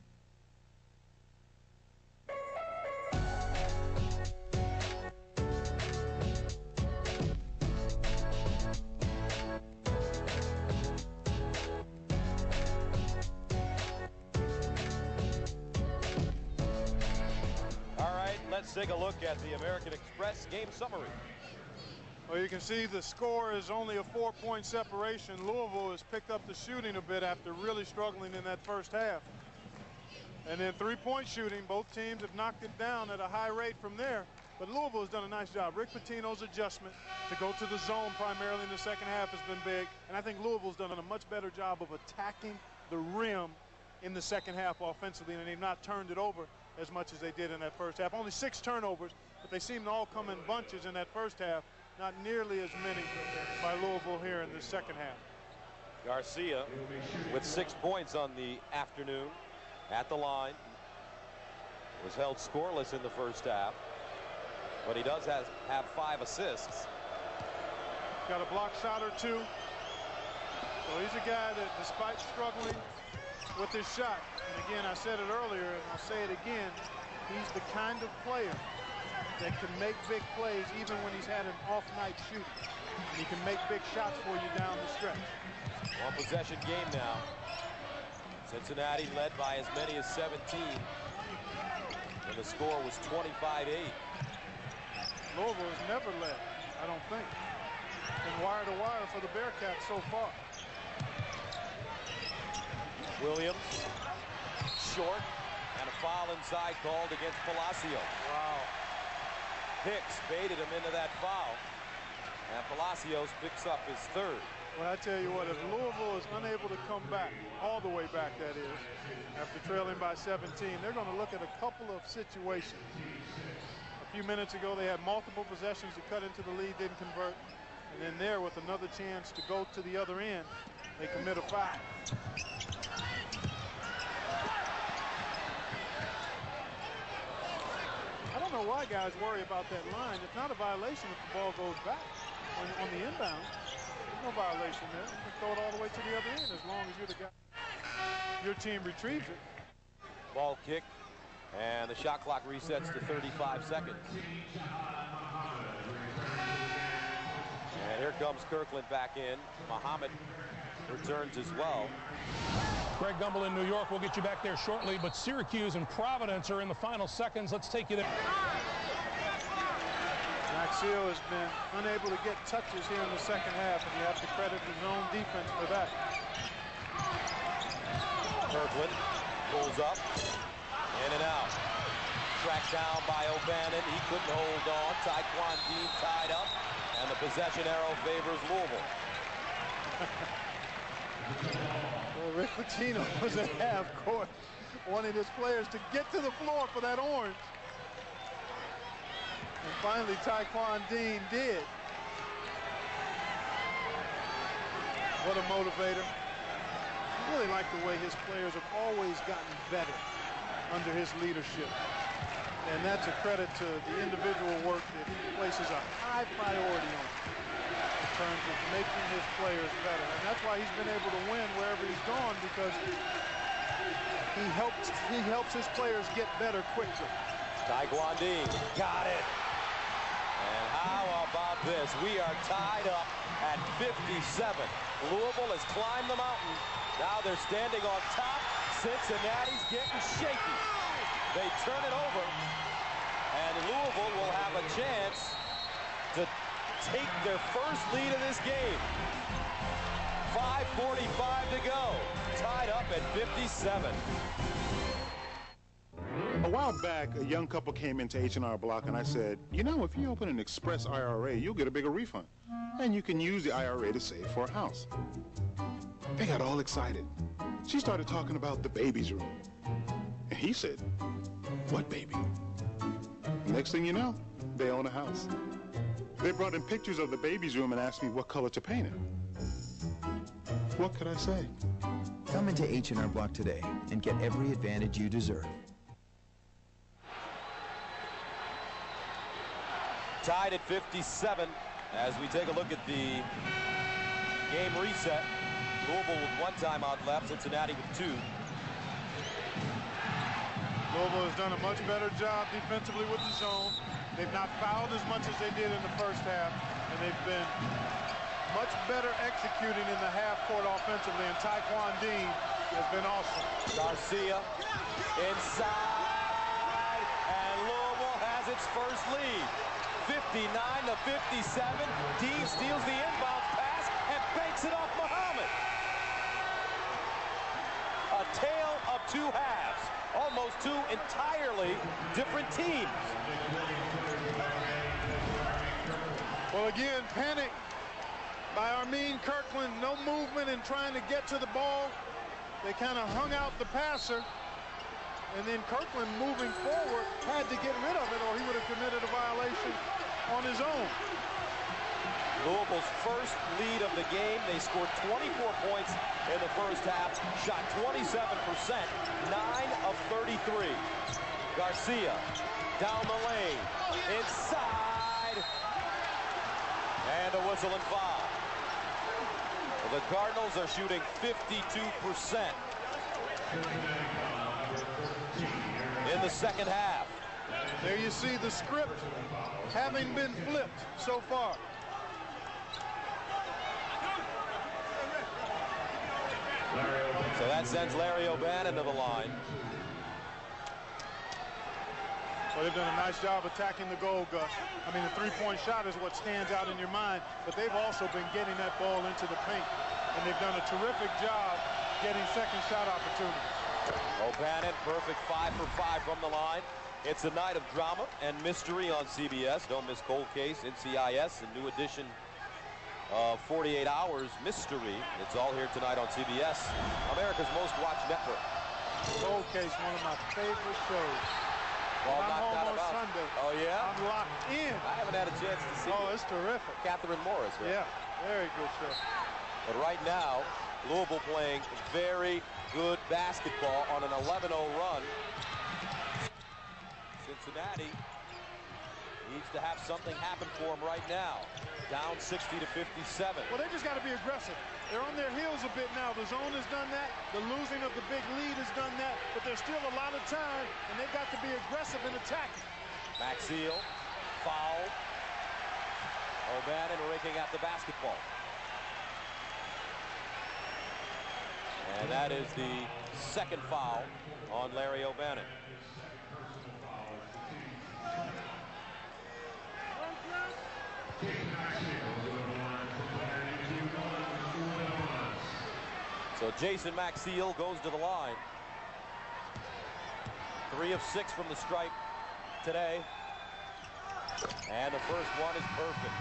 Let's take a look at the American Express game summary.
Well, you can see the score is only a four-point separation. Louisville has picked up the shooting a bit after really struggling in that first half. And then three-point shooting, both teams have knocked it down at a high rate from there. But Louisville has done a nice job. Rick Pitino's adjustment to go to the zone primarily in the second half has been big. And I think Louisville's done a much better job of attacking the rim in the second half offensively, and they've not turned it over as much as they did in that first half. Only six turnovers, but they seem to all come in bunches in that first half. Not nearly as many by Louisville here in the second half.
Garcia with six points on the afternoon at the line. Was held scoreless in the first half, but he does have, have five assists.
Got a block shot or two. So he's a guy that, despite struggling with his shot, and again, I said it earlier, and I'll say it again, he's the kind of player that can make big plays even when he's had an off night shooting. And he can make big shots for you down the stretch.
One possession game now. Cincinnati led by as many as seventeen in the score was twenty-five eight.
Louisville has never led, I don't think, in wire to wire for the Bearcats so far.
Williams, short, and a foul inside called against Palacio.
Wow.
Hicks baited him into that foul, and Palacios picks up his third.
Well, I tell you what, if Louisville is unable to come back, all the way back that is, after trailing by seventeen, they're going to look at a couple of situations. A few minutes ago, they had multiple possessions to cut into the lead, didn't convert. And then there, with another chance to go to the other end, they commit a foul. I don't know why guys worry about that line. It's not a violation if the ball goes back on, on the inbound. There's no violation there. You can throw it all the way to the other end as long as you're the guy. Your team retrieves it.
Ball kick, and the shot clock resets to thirty-five seconds. And here comes Kirkland back in. Muhammad returns as well.
Greg Gumbel in New York. We'll get you back there shortly, but Syracuse and Providence are in the final seconds. Let's take you there.
Maxill has been unable to get touches here in the second half, and you have to credit the zone defense for that.
Kirkland pulls up, in and out. Tracked down by O'Bannon. He couldn't hold on. Taquan Dean tied up, and the possession arrow favors Louisville.
Well, Rick Pitino was at half court wanting his players to get to the floor for that orange. And finally, Taquan Dean did. What a motivator. I really like the way his players have always gotten better under his leadership. And that's a credit to the individual work that he places a high priority on in terms of making his players better. And that's why he's been able to win wherever he's gone, because he helps, he helps his players get better quickly.
Taquan Dean got it. And how about this? We are tied up at fifty-seven. Louisville has climbed the mountain. Now they're standing on top. Cincinnati's getting shaky. They turn it over, and Louisville will have a chance to take their first lead of this game. five forty-five to go. Tied up at fifty-seven.
A while back, a young couple came into H and R Block, and I said, you know, if you open an express I R A, you'll get a bigger refund. And you can use the I R A to save for a house. They got all excited. She started talking about the baby's room. And he said, what baby? Next thing you know, they own a house. They brought in pictures of the baby's room and asked me what color to paint it. What could I say?
Come into H and R Block today and get every advantage you deserve.
Tied at fifty-seven as we take a look at the game reset. Louisville with one timeout left, Cincinnati with two.
Louisville has done a much better job defensively with the zone. They've not fouled as much as they did in the first half, and they've been much better executing in the half court offensively, and Taquan Dean has been awesome.
Garcia inside, and Louisville has its first lead. fifty-nine to fifty-seven. Dean steals the inbound pass and banks it off Muhammad. A tale of two halves. Almost two entirely different teams.
Well, again, panic by Armin Kirkland. No movement in trying to get to the ball. They kind of hung out the passer. And then Kirkland, moving forward, had to get rid of it, or he would have committed a violation on his own.
Louisville's first lead of the game. They scored twenty-four points in the first half, shot twenty-seven percent, nine of thirty-three. Garcia down the lane, inside, and a whistle and foul. Well, the Cardinals are shooting fifty-two percent in the second half.
There you see the script having been flipped so far.
So that sends Larry O'Bannon to the line.
Well, they've done a nice job attacking the goal, Gus. I mean, the three-point shot is what stands out in your mind, but they've also been getting that ball into the paint, and they've done a terrific job getting second shot opportunities.
O'Bannon, perfect five for five from the line. It's a night of drama and mystery on C B S. Don't miss Cold Case, N C I S, a new edition of forty-eight hours Mystery. It's all here tonight on C B S, America's most watched network.
Cold Case, one of my favorite shows.
All
I'm
knocked
home
out
on
about.
Sunday.
Oh, yeah?
I'm locked in.
I haven't had a chance to see
Oh,
it.
it's terrific.
Catherine Morris. Right?
Yeah, very good show.
But right now, Louisville playing very good basketball on an eleven oh run. Cincinnati needs to have something happen for them right now. Down sixty to fifty-seven.
Well, they just got to be aggressive. They're on their heels a bit now. The zone has done that. The losing of the big lead has done that. But there's still a lot of time, and they've got to be aggressive in attacking.
Maxiel, foul. O'Bannon raking at the basketball. And that is the second foul on Larry O'Bannon. So Jason Maxiel goes to the line. Three of six from the stripe today. And the first one is perfect.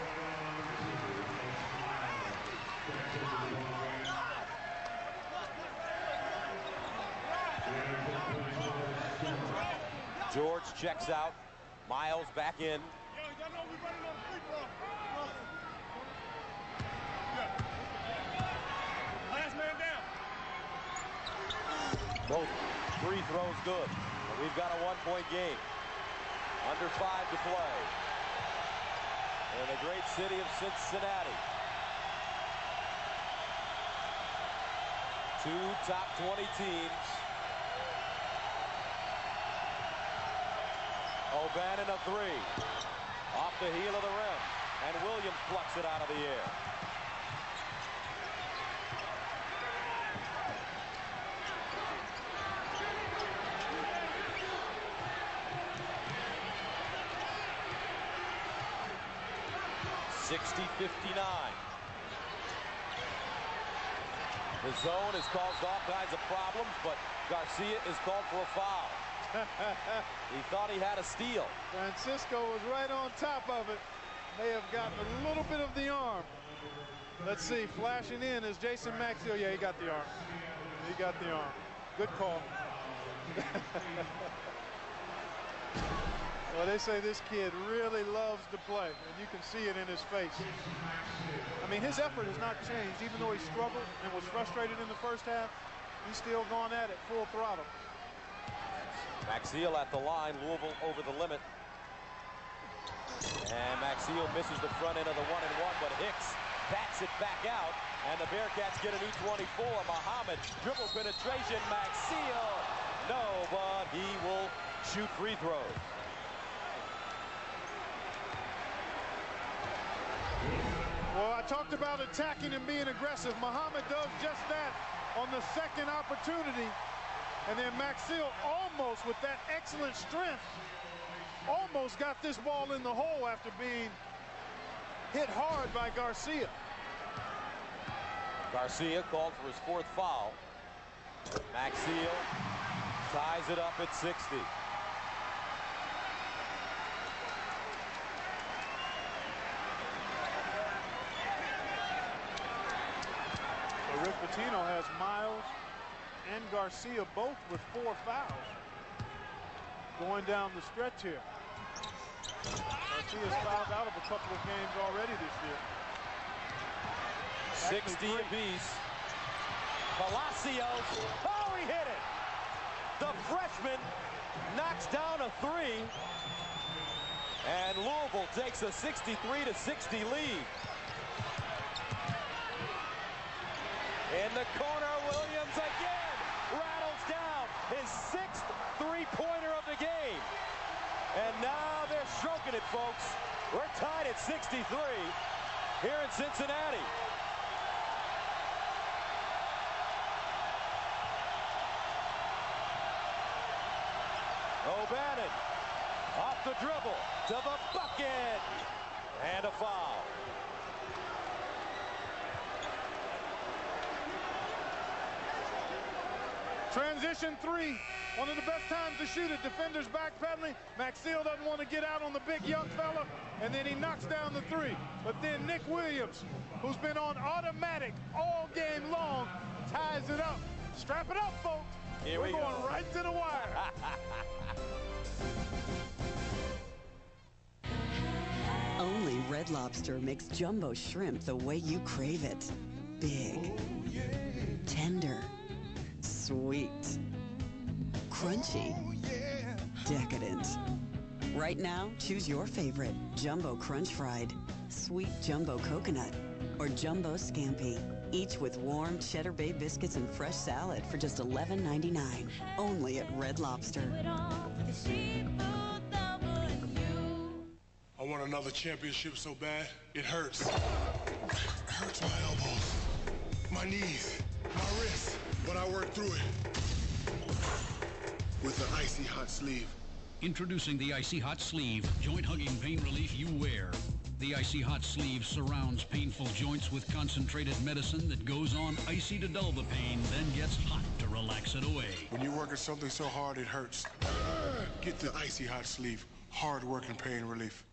George checks out. Miles back in.
Last man down.
Both free throws good. And we've got a one-point game. Under five to play. In the great city of Cincinnati. Two top twenty teams. O'Bannon a three. Off the heel of the rim. And Williams plucks it out of the air. sixty fifty-nine. The zone has caused all kinds of problems, but Garcia is called for a foul. He thought he had a steal.
Francisco was right on top of it. May have gotten a little bit of the arm. Let's see, flashing in is Jason Maxiel. Yeah, he got the arm. He got the arm. Good call. Well, they say this kid really loves to play, and you can see it in his face. I mean, his effort has not changed. Even though he struggled and was frustrated in the first half, he's still going at it full throttle.
Maxiel at the line, Louisville over the limit. And Maxiel misses the front end of the one and one, but Hicks bats it back out, and the Bearcats get a new twenty-four. Muhammad, dribble penetration, Maxiel. No, but he will shoot free throws.
Well, I talked about attacking and being aggressive. Muhammad does just that on the second opportunity. And then Maxiel almost, with that excellent strength, almost got this ball in the hole after being hit hard by Garcia.
Garcia called for his fourth foul. Maxiel ties it up at sixty.
So Rick Pitino has Miles and Garcia both with four fouls going down the stretch here. Garcia's fouled out of a couple of games already this year.
sixty apiece. Palacios. Oh, he hit it. The freshman knocks down a three. And Louisville takes a sixty-three to sixty lead. In the corner, Williams again rattles down his sixth three-pointer of the game. And now they're stroking it, folks. We're tied at sixty-three here in Cincinnati. O'Bannon the dribble to the bucket. And a foul.
Transition three. One of the best times to shoot it. Defenders backpedaling. Maxill doesn't want to get out on the big young fella. And then he knocks down the three. But then Nick Williams, who's been on automatic all game long, ties it up. Strap it up, folks.
Here
We're
we
going
go.
right to the wire.
Only Red Lobster makes jumbo shrimp the way you crave it. Big, tender, sweet, crunchy, decadent. Right now, choose your favorite. Jumbo Crunch Fried, Sweet Jumbo Coconut, or Jumbo Scampi. Each with warm Cheddar Bay biscuits and fresh salad for just eleven ninety-nine. Only at Red Lobster.
I want another championship so bad, it hurts. Hurts my elbows, my knees, my wrists, but I work through it with the icy hot sleeve.
Introducing the Icy Hot Sleeve, joint hugging pain relief you wear. The Icy Hot Sleeve surrounds painful joints with concentrated medicine that goes on icy to dull the pain, then gets hot to relax it away.
When you're working something so hard it hurts, get the Icy Hot Sleeve, hard working pain relief.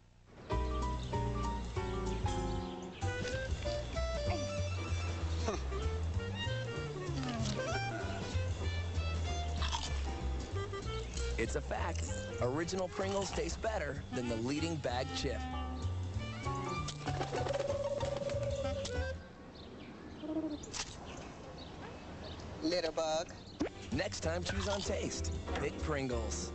It's a fact. Original Pringles taste better than the leading bag chip.
Little bug.
Next time, choose on taste. Big Pringles.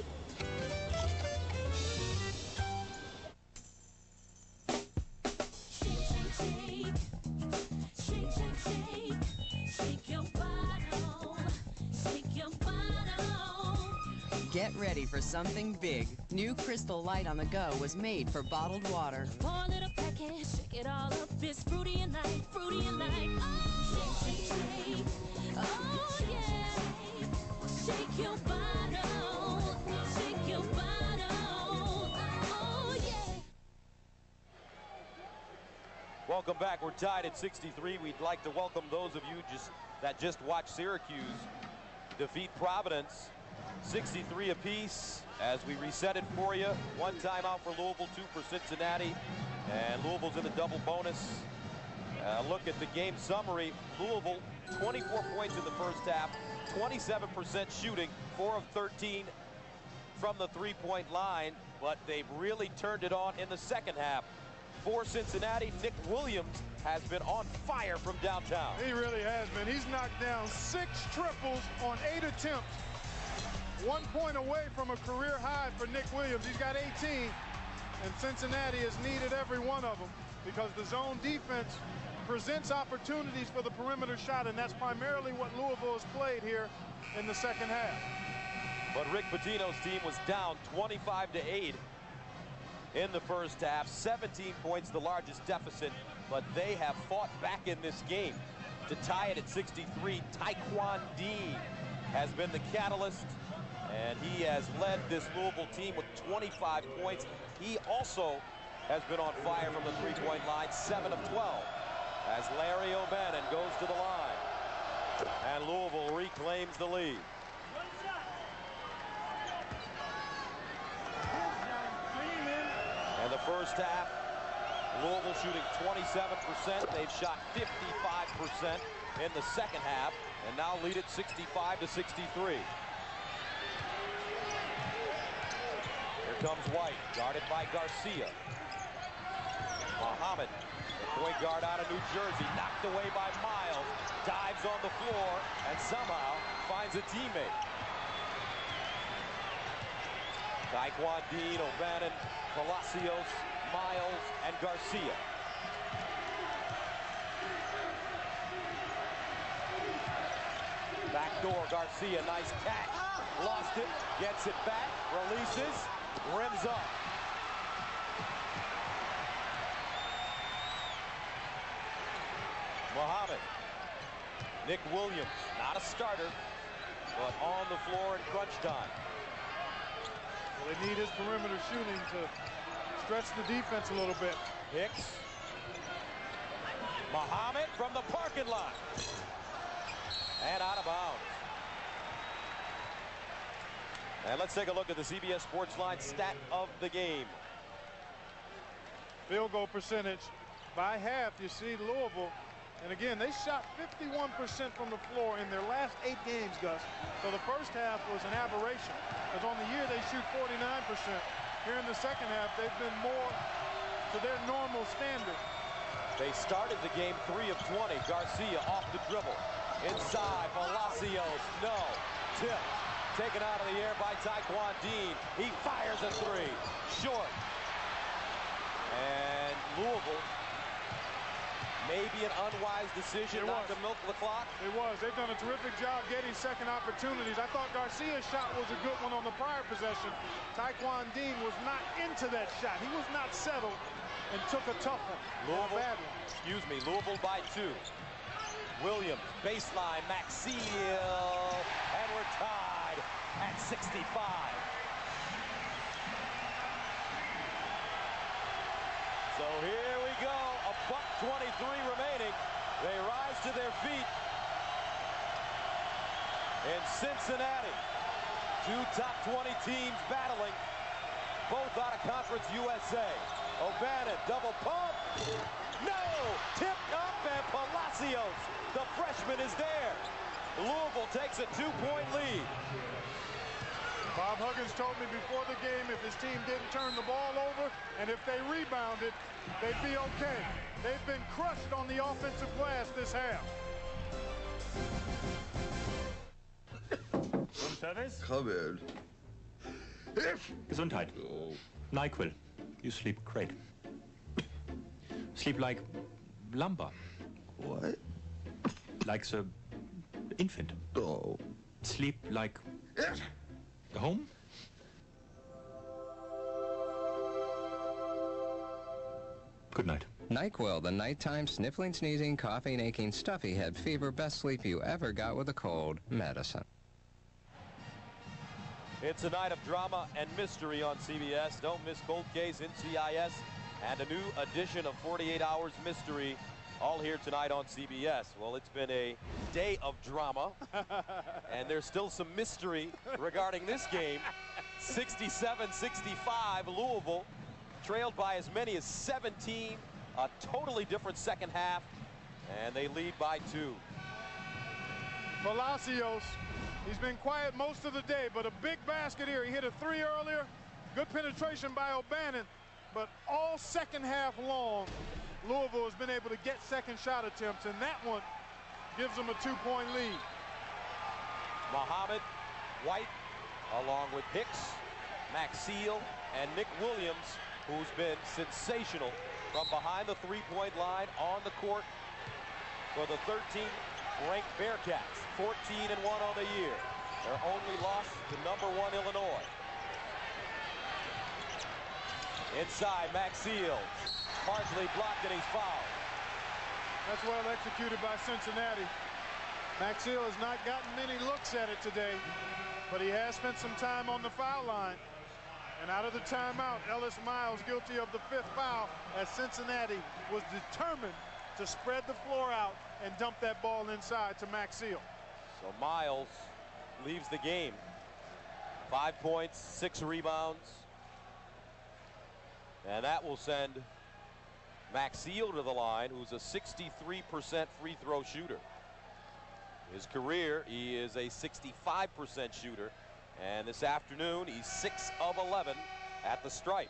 Get ready for something big. New Crystal Light on the go was made for bottled water.
Pour a little packet, shake it all up. It's fruity and light, fruity and light. Oh, shake, shake, shake. Oh, yeah. Shake your bottle. Shake your bottle. Oh, yeah.
Welcome back. We're tied at sixty-three. We'd like to welcome those of you just that just watched Syracuse defeat Providence sixty-three apiece as we reset it for you. One timeout for Louisville, two for Cincinnati, and Louisville's in the double bonus. Uh, look at the game summary. Louisville, twenty-four points in the first half, twenty-seven percent shooting, four of thirteen from the three-point line, but they've really turned it on in the second half. For Cincinnati, Nick Williams has been on fire from downtown.
He really has been. He's knocked down six triples on eight attempts. One point away from a career high for Nick Williams. He's got eighteen, and Cincinnati has needed every one of them because the zone defense presents opportunities for the perimeter shot, and that's primarily what Louisville has played here in the second half.
But Rick Pitino's team was down twenty-five to eight in the first half. seventeen points, the largest deficit, but they have fought back in this game to tie it at sixty-three. Taquan Dean has been the catalyst, and he has led this Louisville team with twenty-five points. He also has been on fire from the three-point line, seven of twelve, as Larry O'Bannon goes to the line. And Louisville reclaims the lead. And the first half, Louisville shooting twenty-seven percent. They've shot fifty-five percent in the second half, and now lead at sixty-five to sixty-three. Here comes White, guarded by Garcia. Muhammad, the point guard out of New Jersey, knocked away by Miles, dives on the floor, and somehow finds a teammate. Taquan Dean, O'Bannon, Palacios, Miles, and Garcia. Backdoor, Garcia, nice catch. Lost it, gets it back, releases, rims up. Muhammad. Nick Williams, not a starter, but on the floor in crunch time.
Well, they need his perimeter shooting to stretch the defense a little bit.
Hicks. Muhammad from the parking lot. And out of bounds. And let's take a look at the C B S Sports Line stat of the game.
Field goal percentage by half. You see Louisville. And again, they shot fifty-one percent from the floor in their last eight games, Gus. So the first half was an aberration. Because on the year, they shoot forty-nine percent. Here in the second half, they've been more to their normal standard.
They started the game three of twenty. Garcia off the dribble. Inside, Palacios. No. Tip. Taken out of the air by Taquan Dean. He fires a three. Short. And Louisville, maybe an unwise decision
it
not
was.
to milk the clock.
It was. They've done a terrific job getting second opportunities. I thought Garcia's shot was a good one on the prior possession. Taquan Dean was not into that shot. He was not settled and took a tough one.
Louisville,
a bad one.
excuse me, Louisville by two. Williams, baseline, Maxiel, and we're tied at sixty-five. So here we go, a buck twenty-three remaining. They rise to their feet in Cincinnati. Two top twenty teams battling, both out of Conference U S A. O'Bannon, double pump. No! Tipped up, and Palacios, the freshman, is there. Louisville takes a two-point lead.
Bob Huggins told me before the game if his team didn't turn the ball over and if they rebounded, they'd be okay. They've been crushed on the offensive glass this half.
Room service?
Come in.
Gesundheit.
Oh.
NyQuil. You sleep great. Sleep like lumber.
What?
Like the infant.
Oh.
Sleep like home. Good night.
NyQuil, the nighttime sniffling, sneezing, coughing, aching, stuffy head fever, best sleep you ever got with a cold medicine.
It's a night of drama and mystery on C B S. Don't miss Cold Case, N C I S, and a new edition of forty-eight hours Mystery, all here tonight on C B S. Well, it's been a day of drama, and there's still some mystery regarding this game. sixty-seven sixty-five, Louisville, trailed by as many as seventeen, a totally different second half, and they lead by two.
Palacios, he's been quiet most of the day, but a big basket here. He hit a three earlier. Good penetration by O'Bannon, but all second half long, Louisville has been able to get second shot attempts, and that one gives them a two-point lead.
Muhammad, White, along with Hicks, Maxiel, and Nick Williams, who's been sensational from behind the three-point line on the court for the thirteenth ranked Bearcats, fourteen and one on the year. Their only loss to number one Illinois. Inside, Maxiel, partially blocked, and he's fouled.
That's well executed by Cincinnati. Maxiel has not gotten many looks at it today, but he has spent some time on the foul line. And out of the timeout, Ellis Miles guilty of the fifth foul, as Cincinnati was determined to spread the floor out and dump that ball inside to Maxiel.
So Miles leaves the game. Five points, six rebounds. And that will send Maxiel to the line, who's a sixty-three percent free throw shooter. His career, he is a sixty-five percent shooter. And this afternoon, he's six of eleven at the stripe.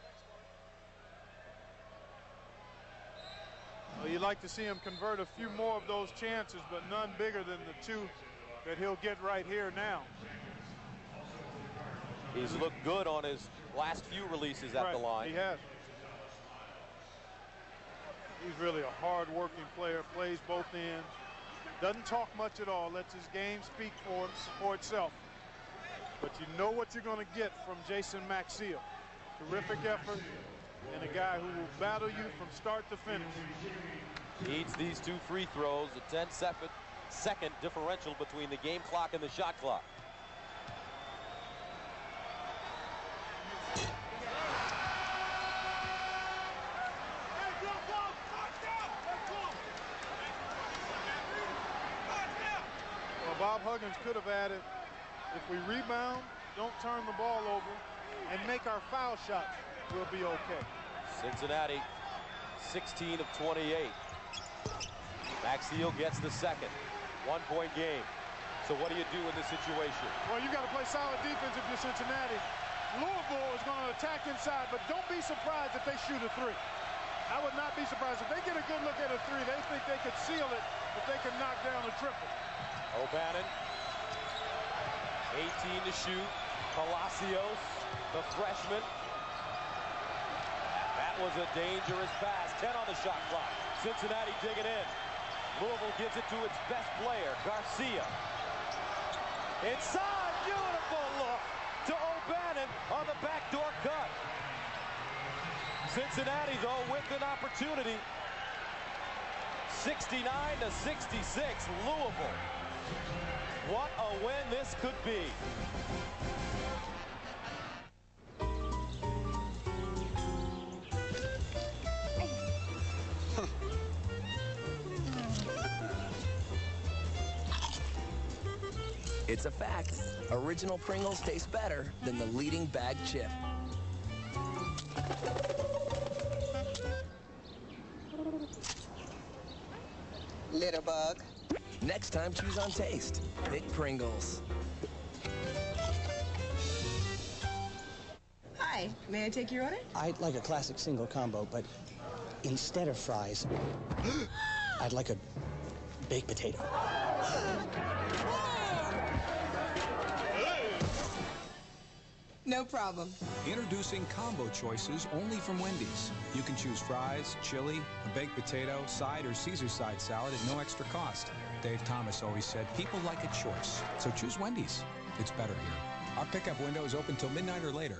Well, you'd like to see him convert a few more of those chances, but none bigger than the two that he'll get right here now.
He's looked good on his last few releases at
right,
the line.
He has. He's really a hard-working player, plays both ends, doesn't talk much at all, lets his game speak for, for itself. But you know what you're going to get from Jason Maxiel. Terrific effort, and a guy who will battle you from start to finish.
Needs these two free throws, a ten second differential between the game clock and the shot clock.
Huggins could have added, if we rebound, don't turn the ball over, and make our foul shots, we'll be okay.
Cincinnati, sixteen of twenty-eight. Maxiel gets the second. One-point game. So what do you do in this situation?
Well, you got to play solid defense if you're Cincinnati. Louisville is going to attack inside, but don't be surprised if they shoot a three. I would not be surprised if they get a good look at a three. They think they could seal it if they can knock down a triple.
O'Bannon, eighteen to shoot. Palacios, the freshman. That was a dangerous pass. ten on the shot clock. Cincinnati digging in. Louisville gives it to its best player, Garcia. Inside, beautiful look to O'Bannon on the backdoor cut. Cincinnati, though, with an opportunity. sixty-nine to sixty-six, Louisville. What a win this could be.
It's a fact. Original Pringles taste better than the leading bag chip.
Little bug.
Next time, choose on taste. Pick Pringles.
Hi, may I take your order?
I'd like a classic single combo, but instead of fries, I'd like a baked potato.
No problem.
Introducing combo choices only from Wendy's. You can choose fries, chili, a baked potato, side, or Caesar side salad at no extra cost. Dave Thomas always said people like a choice, so choose Wendy's. It's better here. Our pickup window is open till midnight or later.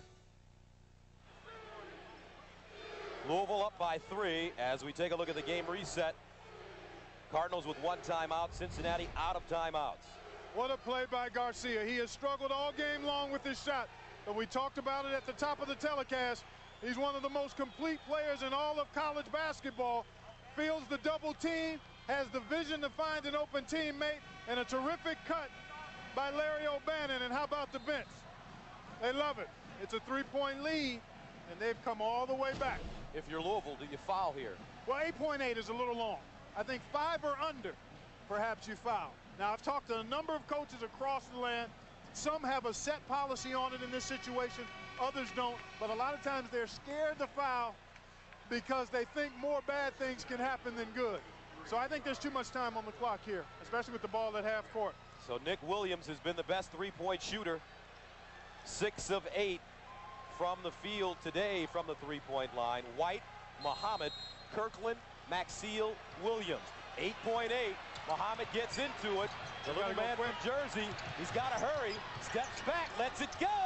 Louisville up by three as we take a look at the game reset. Cardinals with one timeout, Cincinnati out of timeouts.
What a play by Garcia. He has struggled all game long with his shot, but we talked about it at the top of the telecast. He's one of the most complete players in all of college basketball. Feels the double team, has the vision to find an open teammate, and a terrific cut by Larry O'Bannon. And how about the bench? They love it. It's a three-point lead, and they've come all the way back.
If you're Louisville, do you foul here?
Well, eight point eight is a little long. I think five or under, perhaps you foul. Now, I've talked to a number of coaches across the land. Some have a set policy on it in this situation. Others don't. But a lot of times they're scared to foul because they think more bad things can happen than good. So I think there's too much time on the clock here, especially with the ball at half court.
So Nick Williams has been the best three-point shooter. Six of eight from the field today from the three-point line. White, Muhammad, Kirkland, Maxiel, Williams. eight point eight. Muhammad gets into it. The little man from Jersey, he's got to hurry. Steps back, lets it go.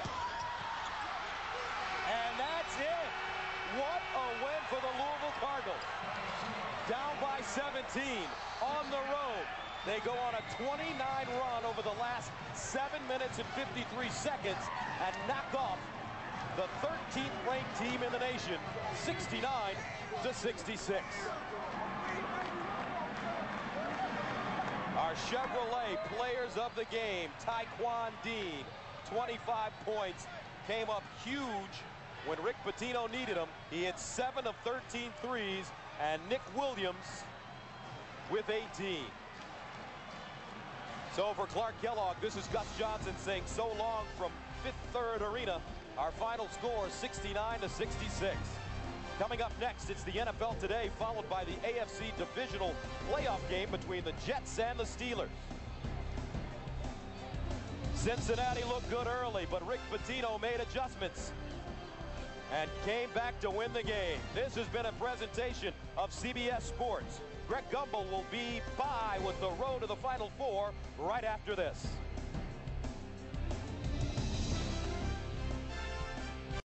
And that's it. What a win for the Louisville Cardinals. Down by seventeen on the road. They go on a twenty-nine run over the last seven minutes and fifty-three seconds and knock off the thirteenth ranked team in the nation, sixty-nine to sixty-six. Our Chevrolet players of the game, Taquan Dean, twenty-five points, came up huge when Rick Pitino needed him. He hit seven of thirteen threes, and Nick Williams with eighteen. So for Clark Kellogg, this is Gus Johnson saying so long from Fifth Third Arena. Our final score, sixty-nine to sixty-six. Coming up next, it's the N F L Today, followed by the A F C Divisional Playoff game between the Jets and the Steelers. Cincinnati looked good early, but Rick Pitino made adjustments and came back to win the game. This has been a presentation of C B S Sports. Greg Gumbel will be by with the road to the Final Four right after this.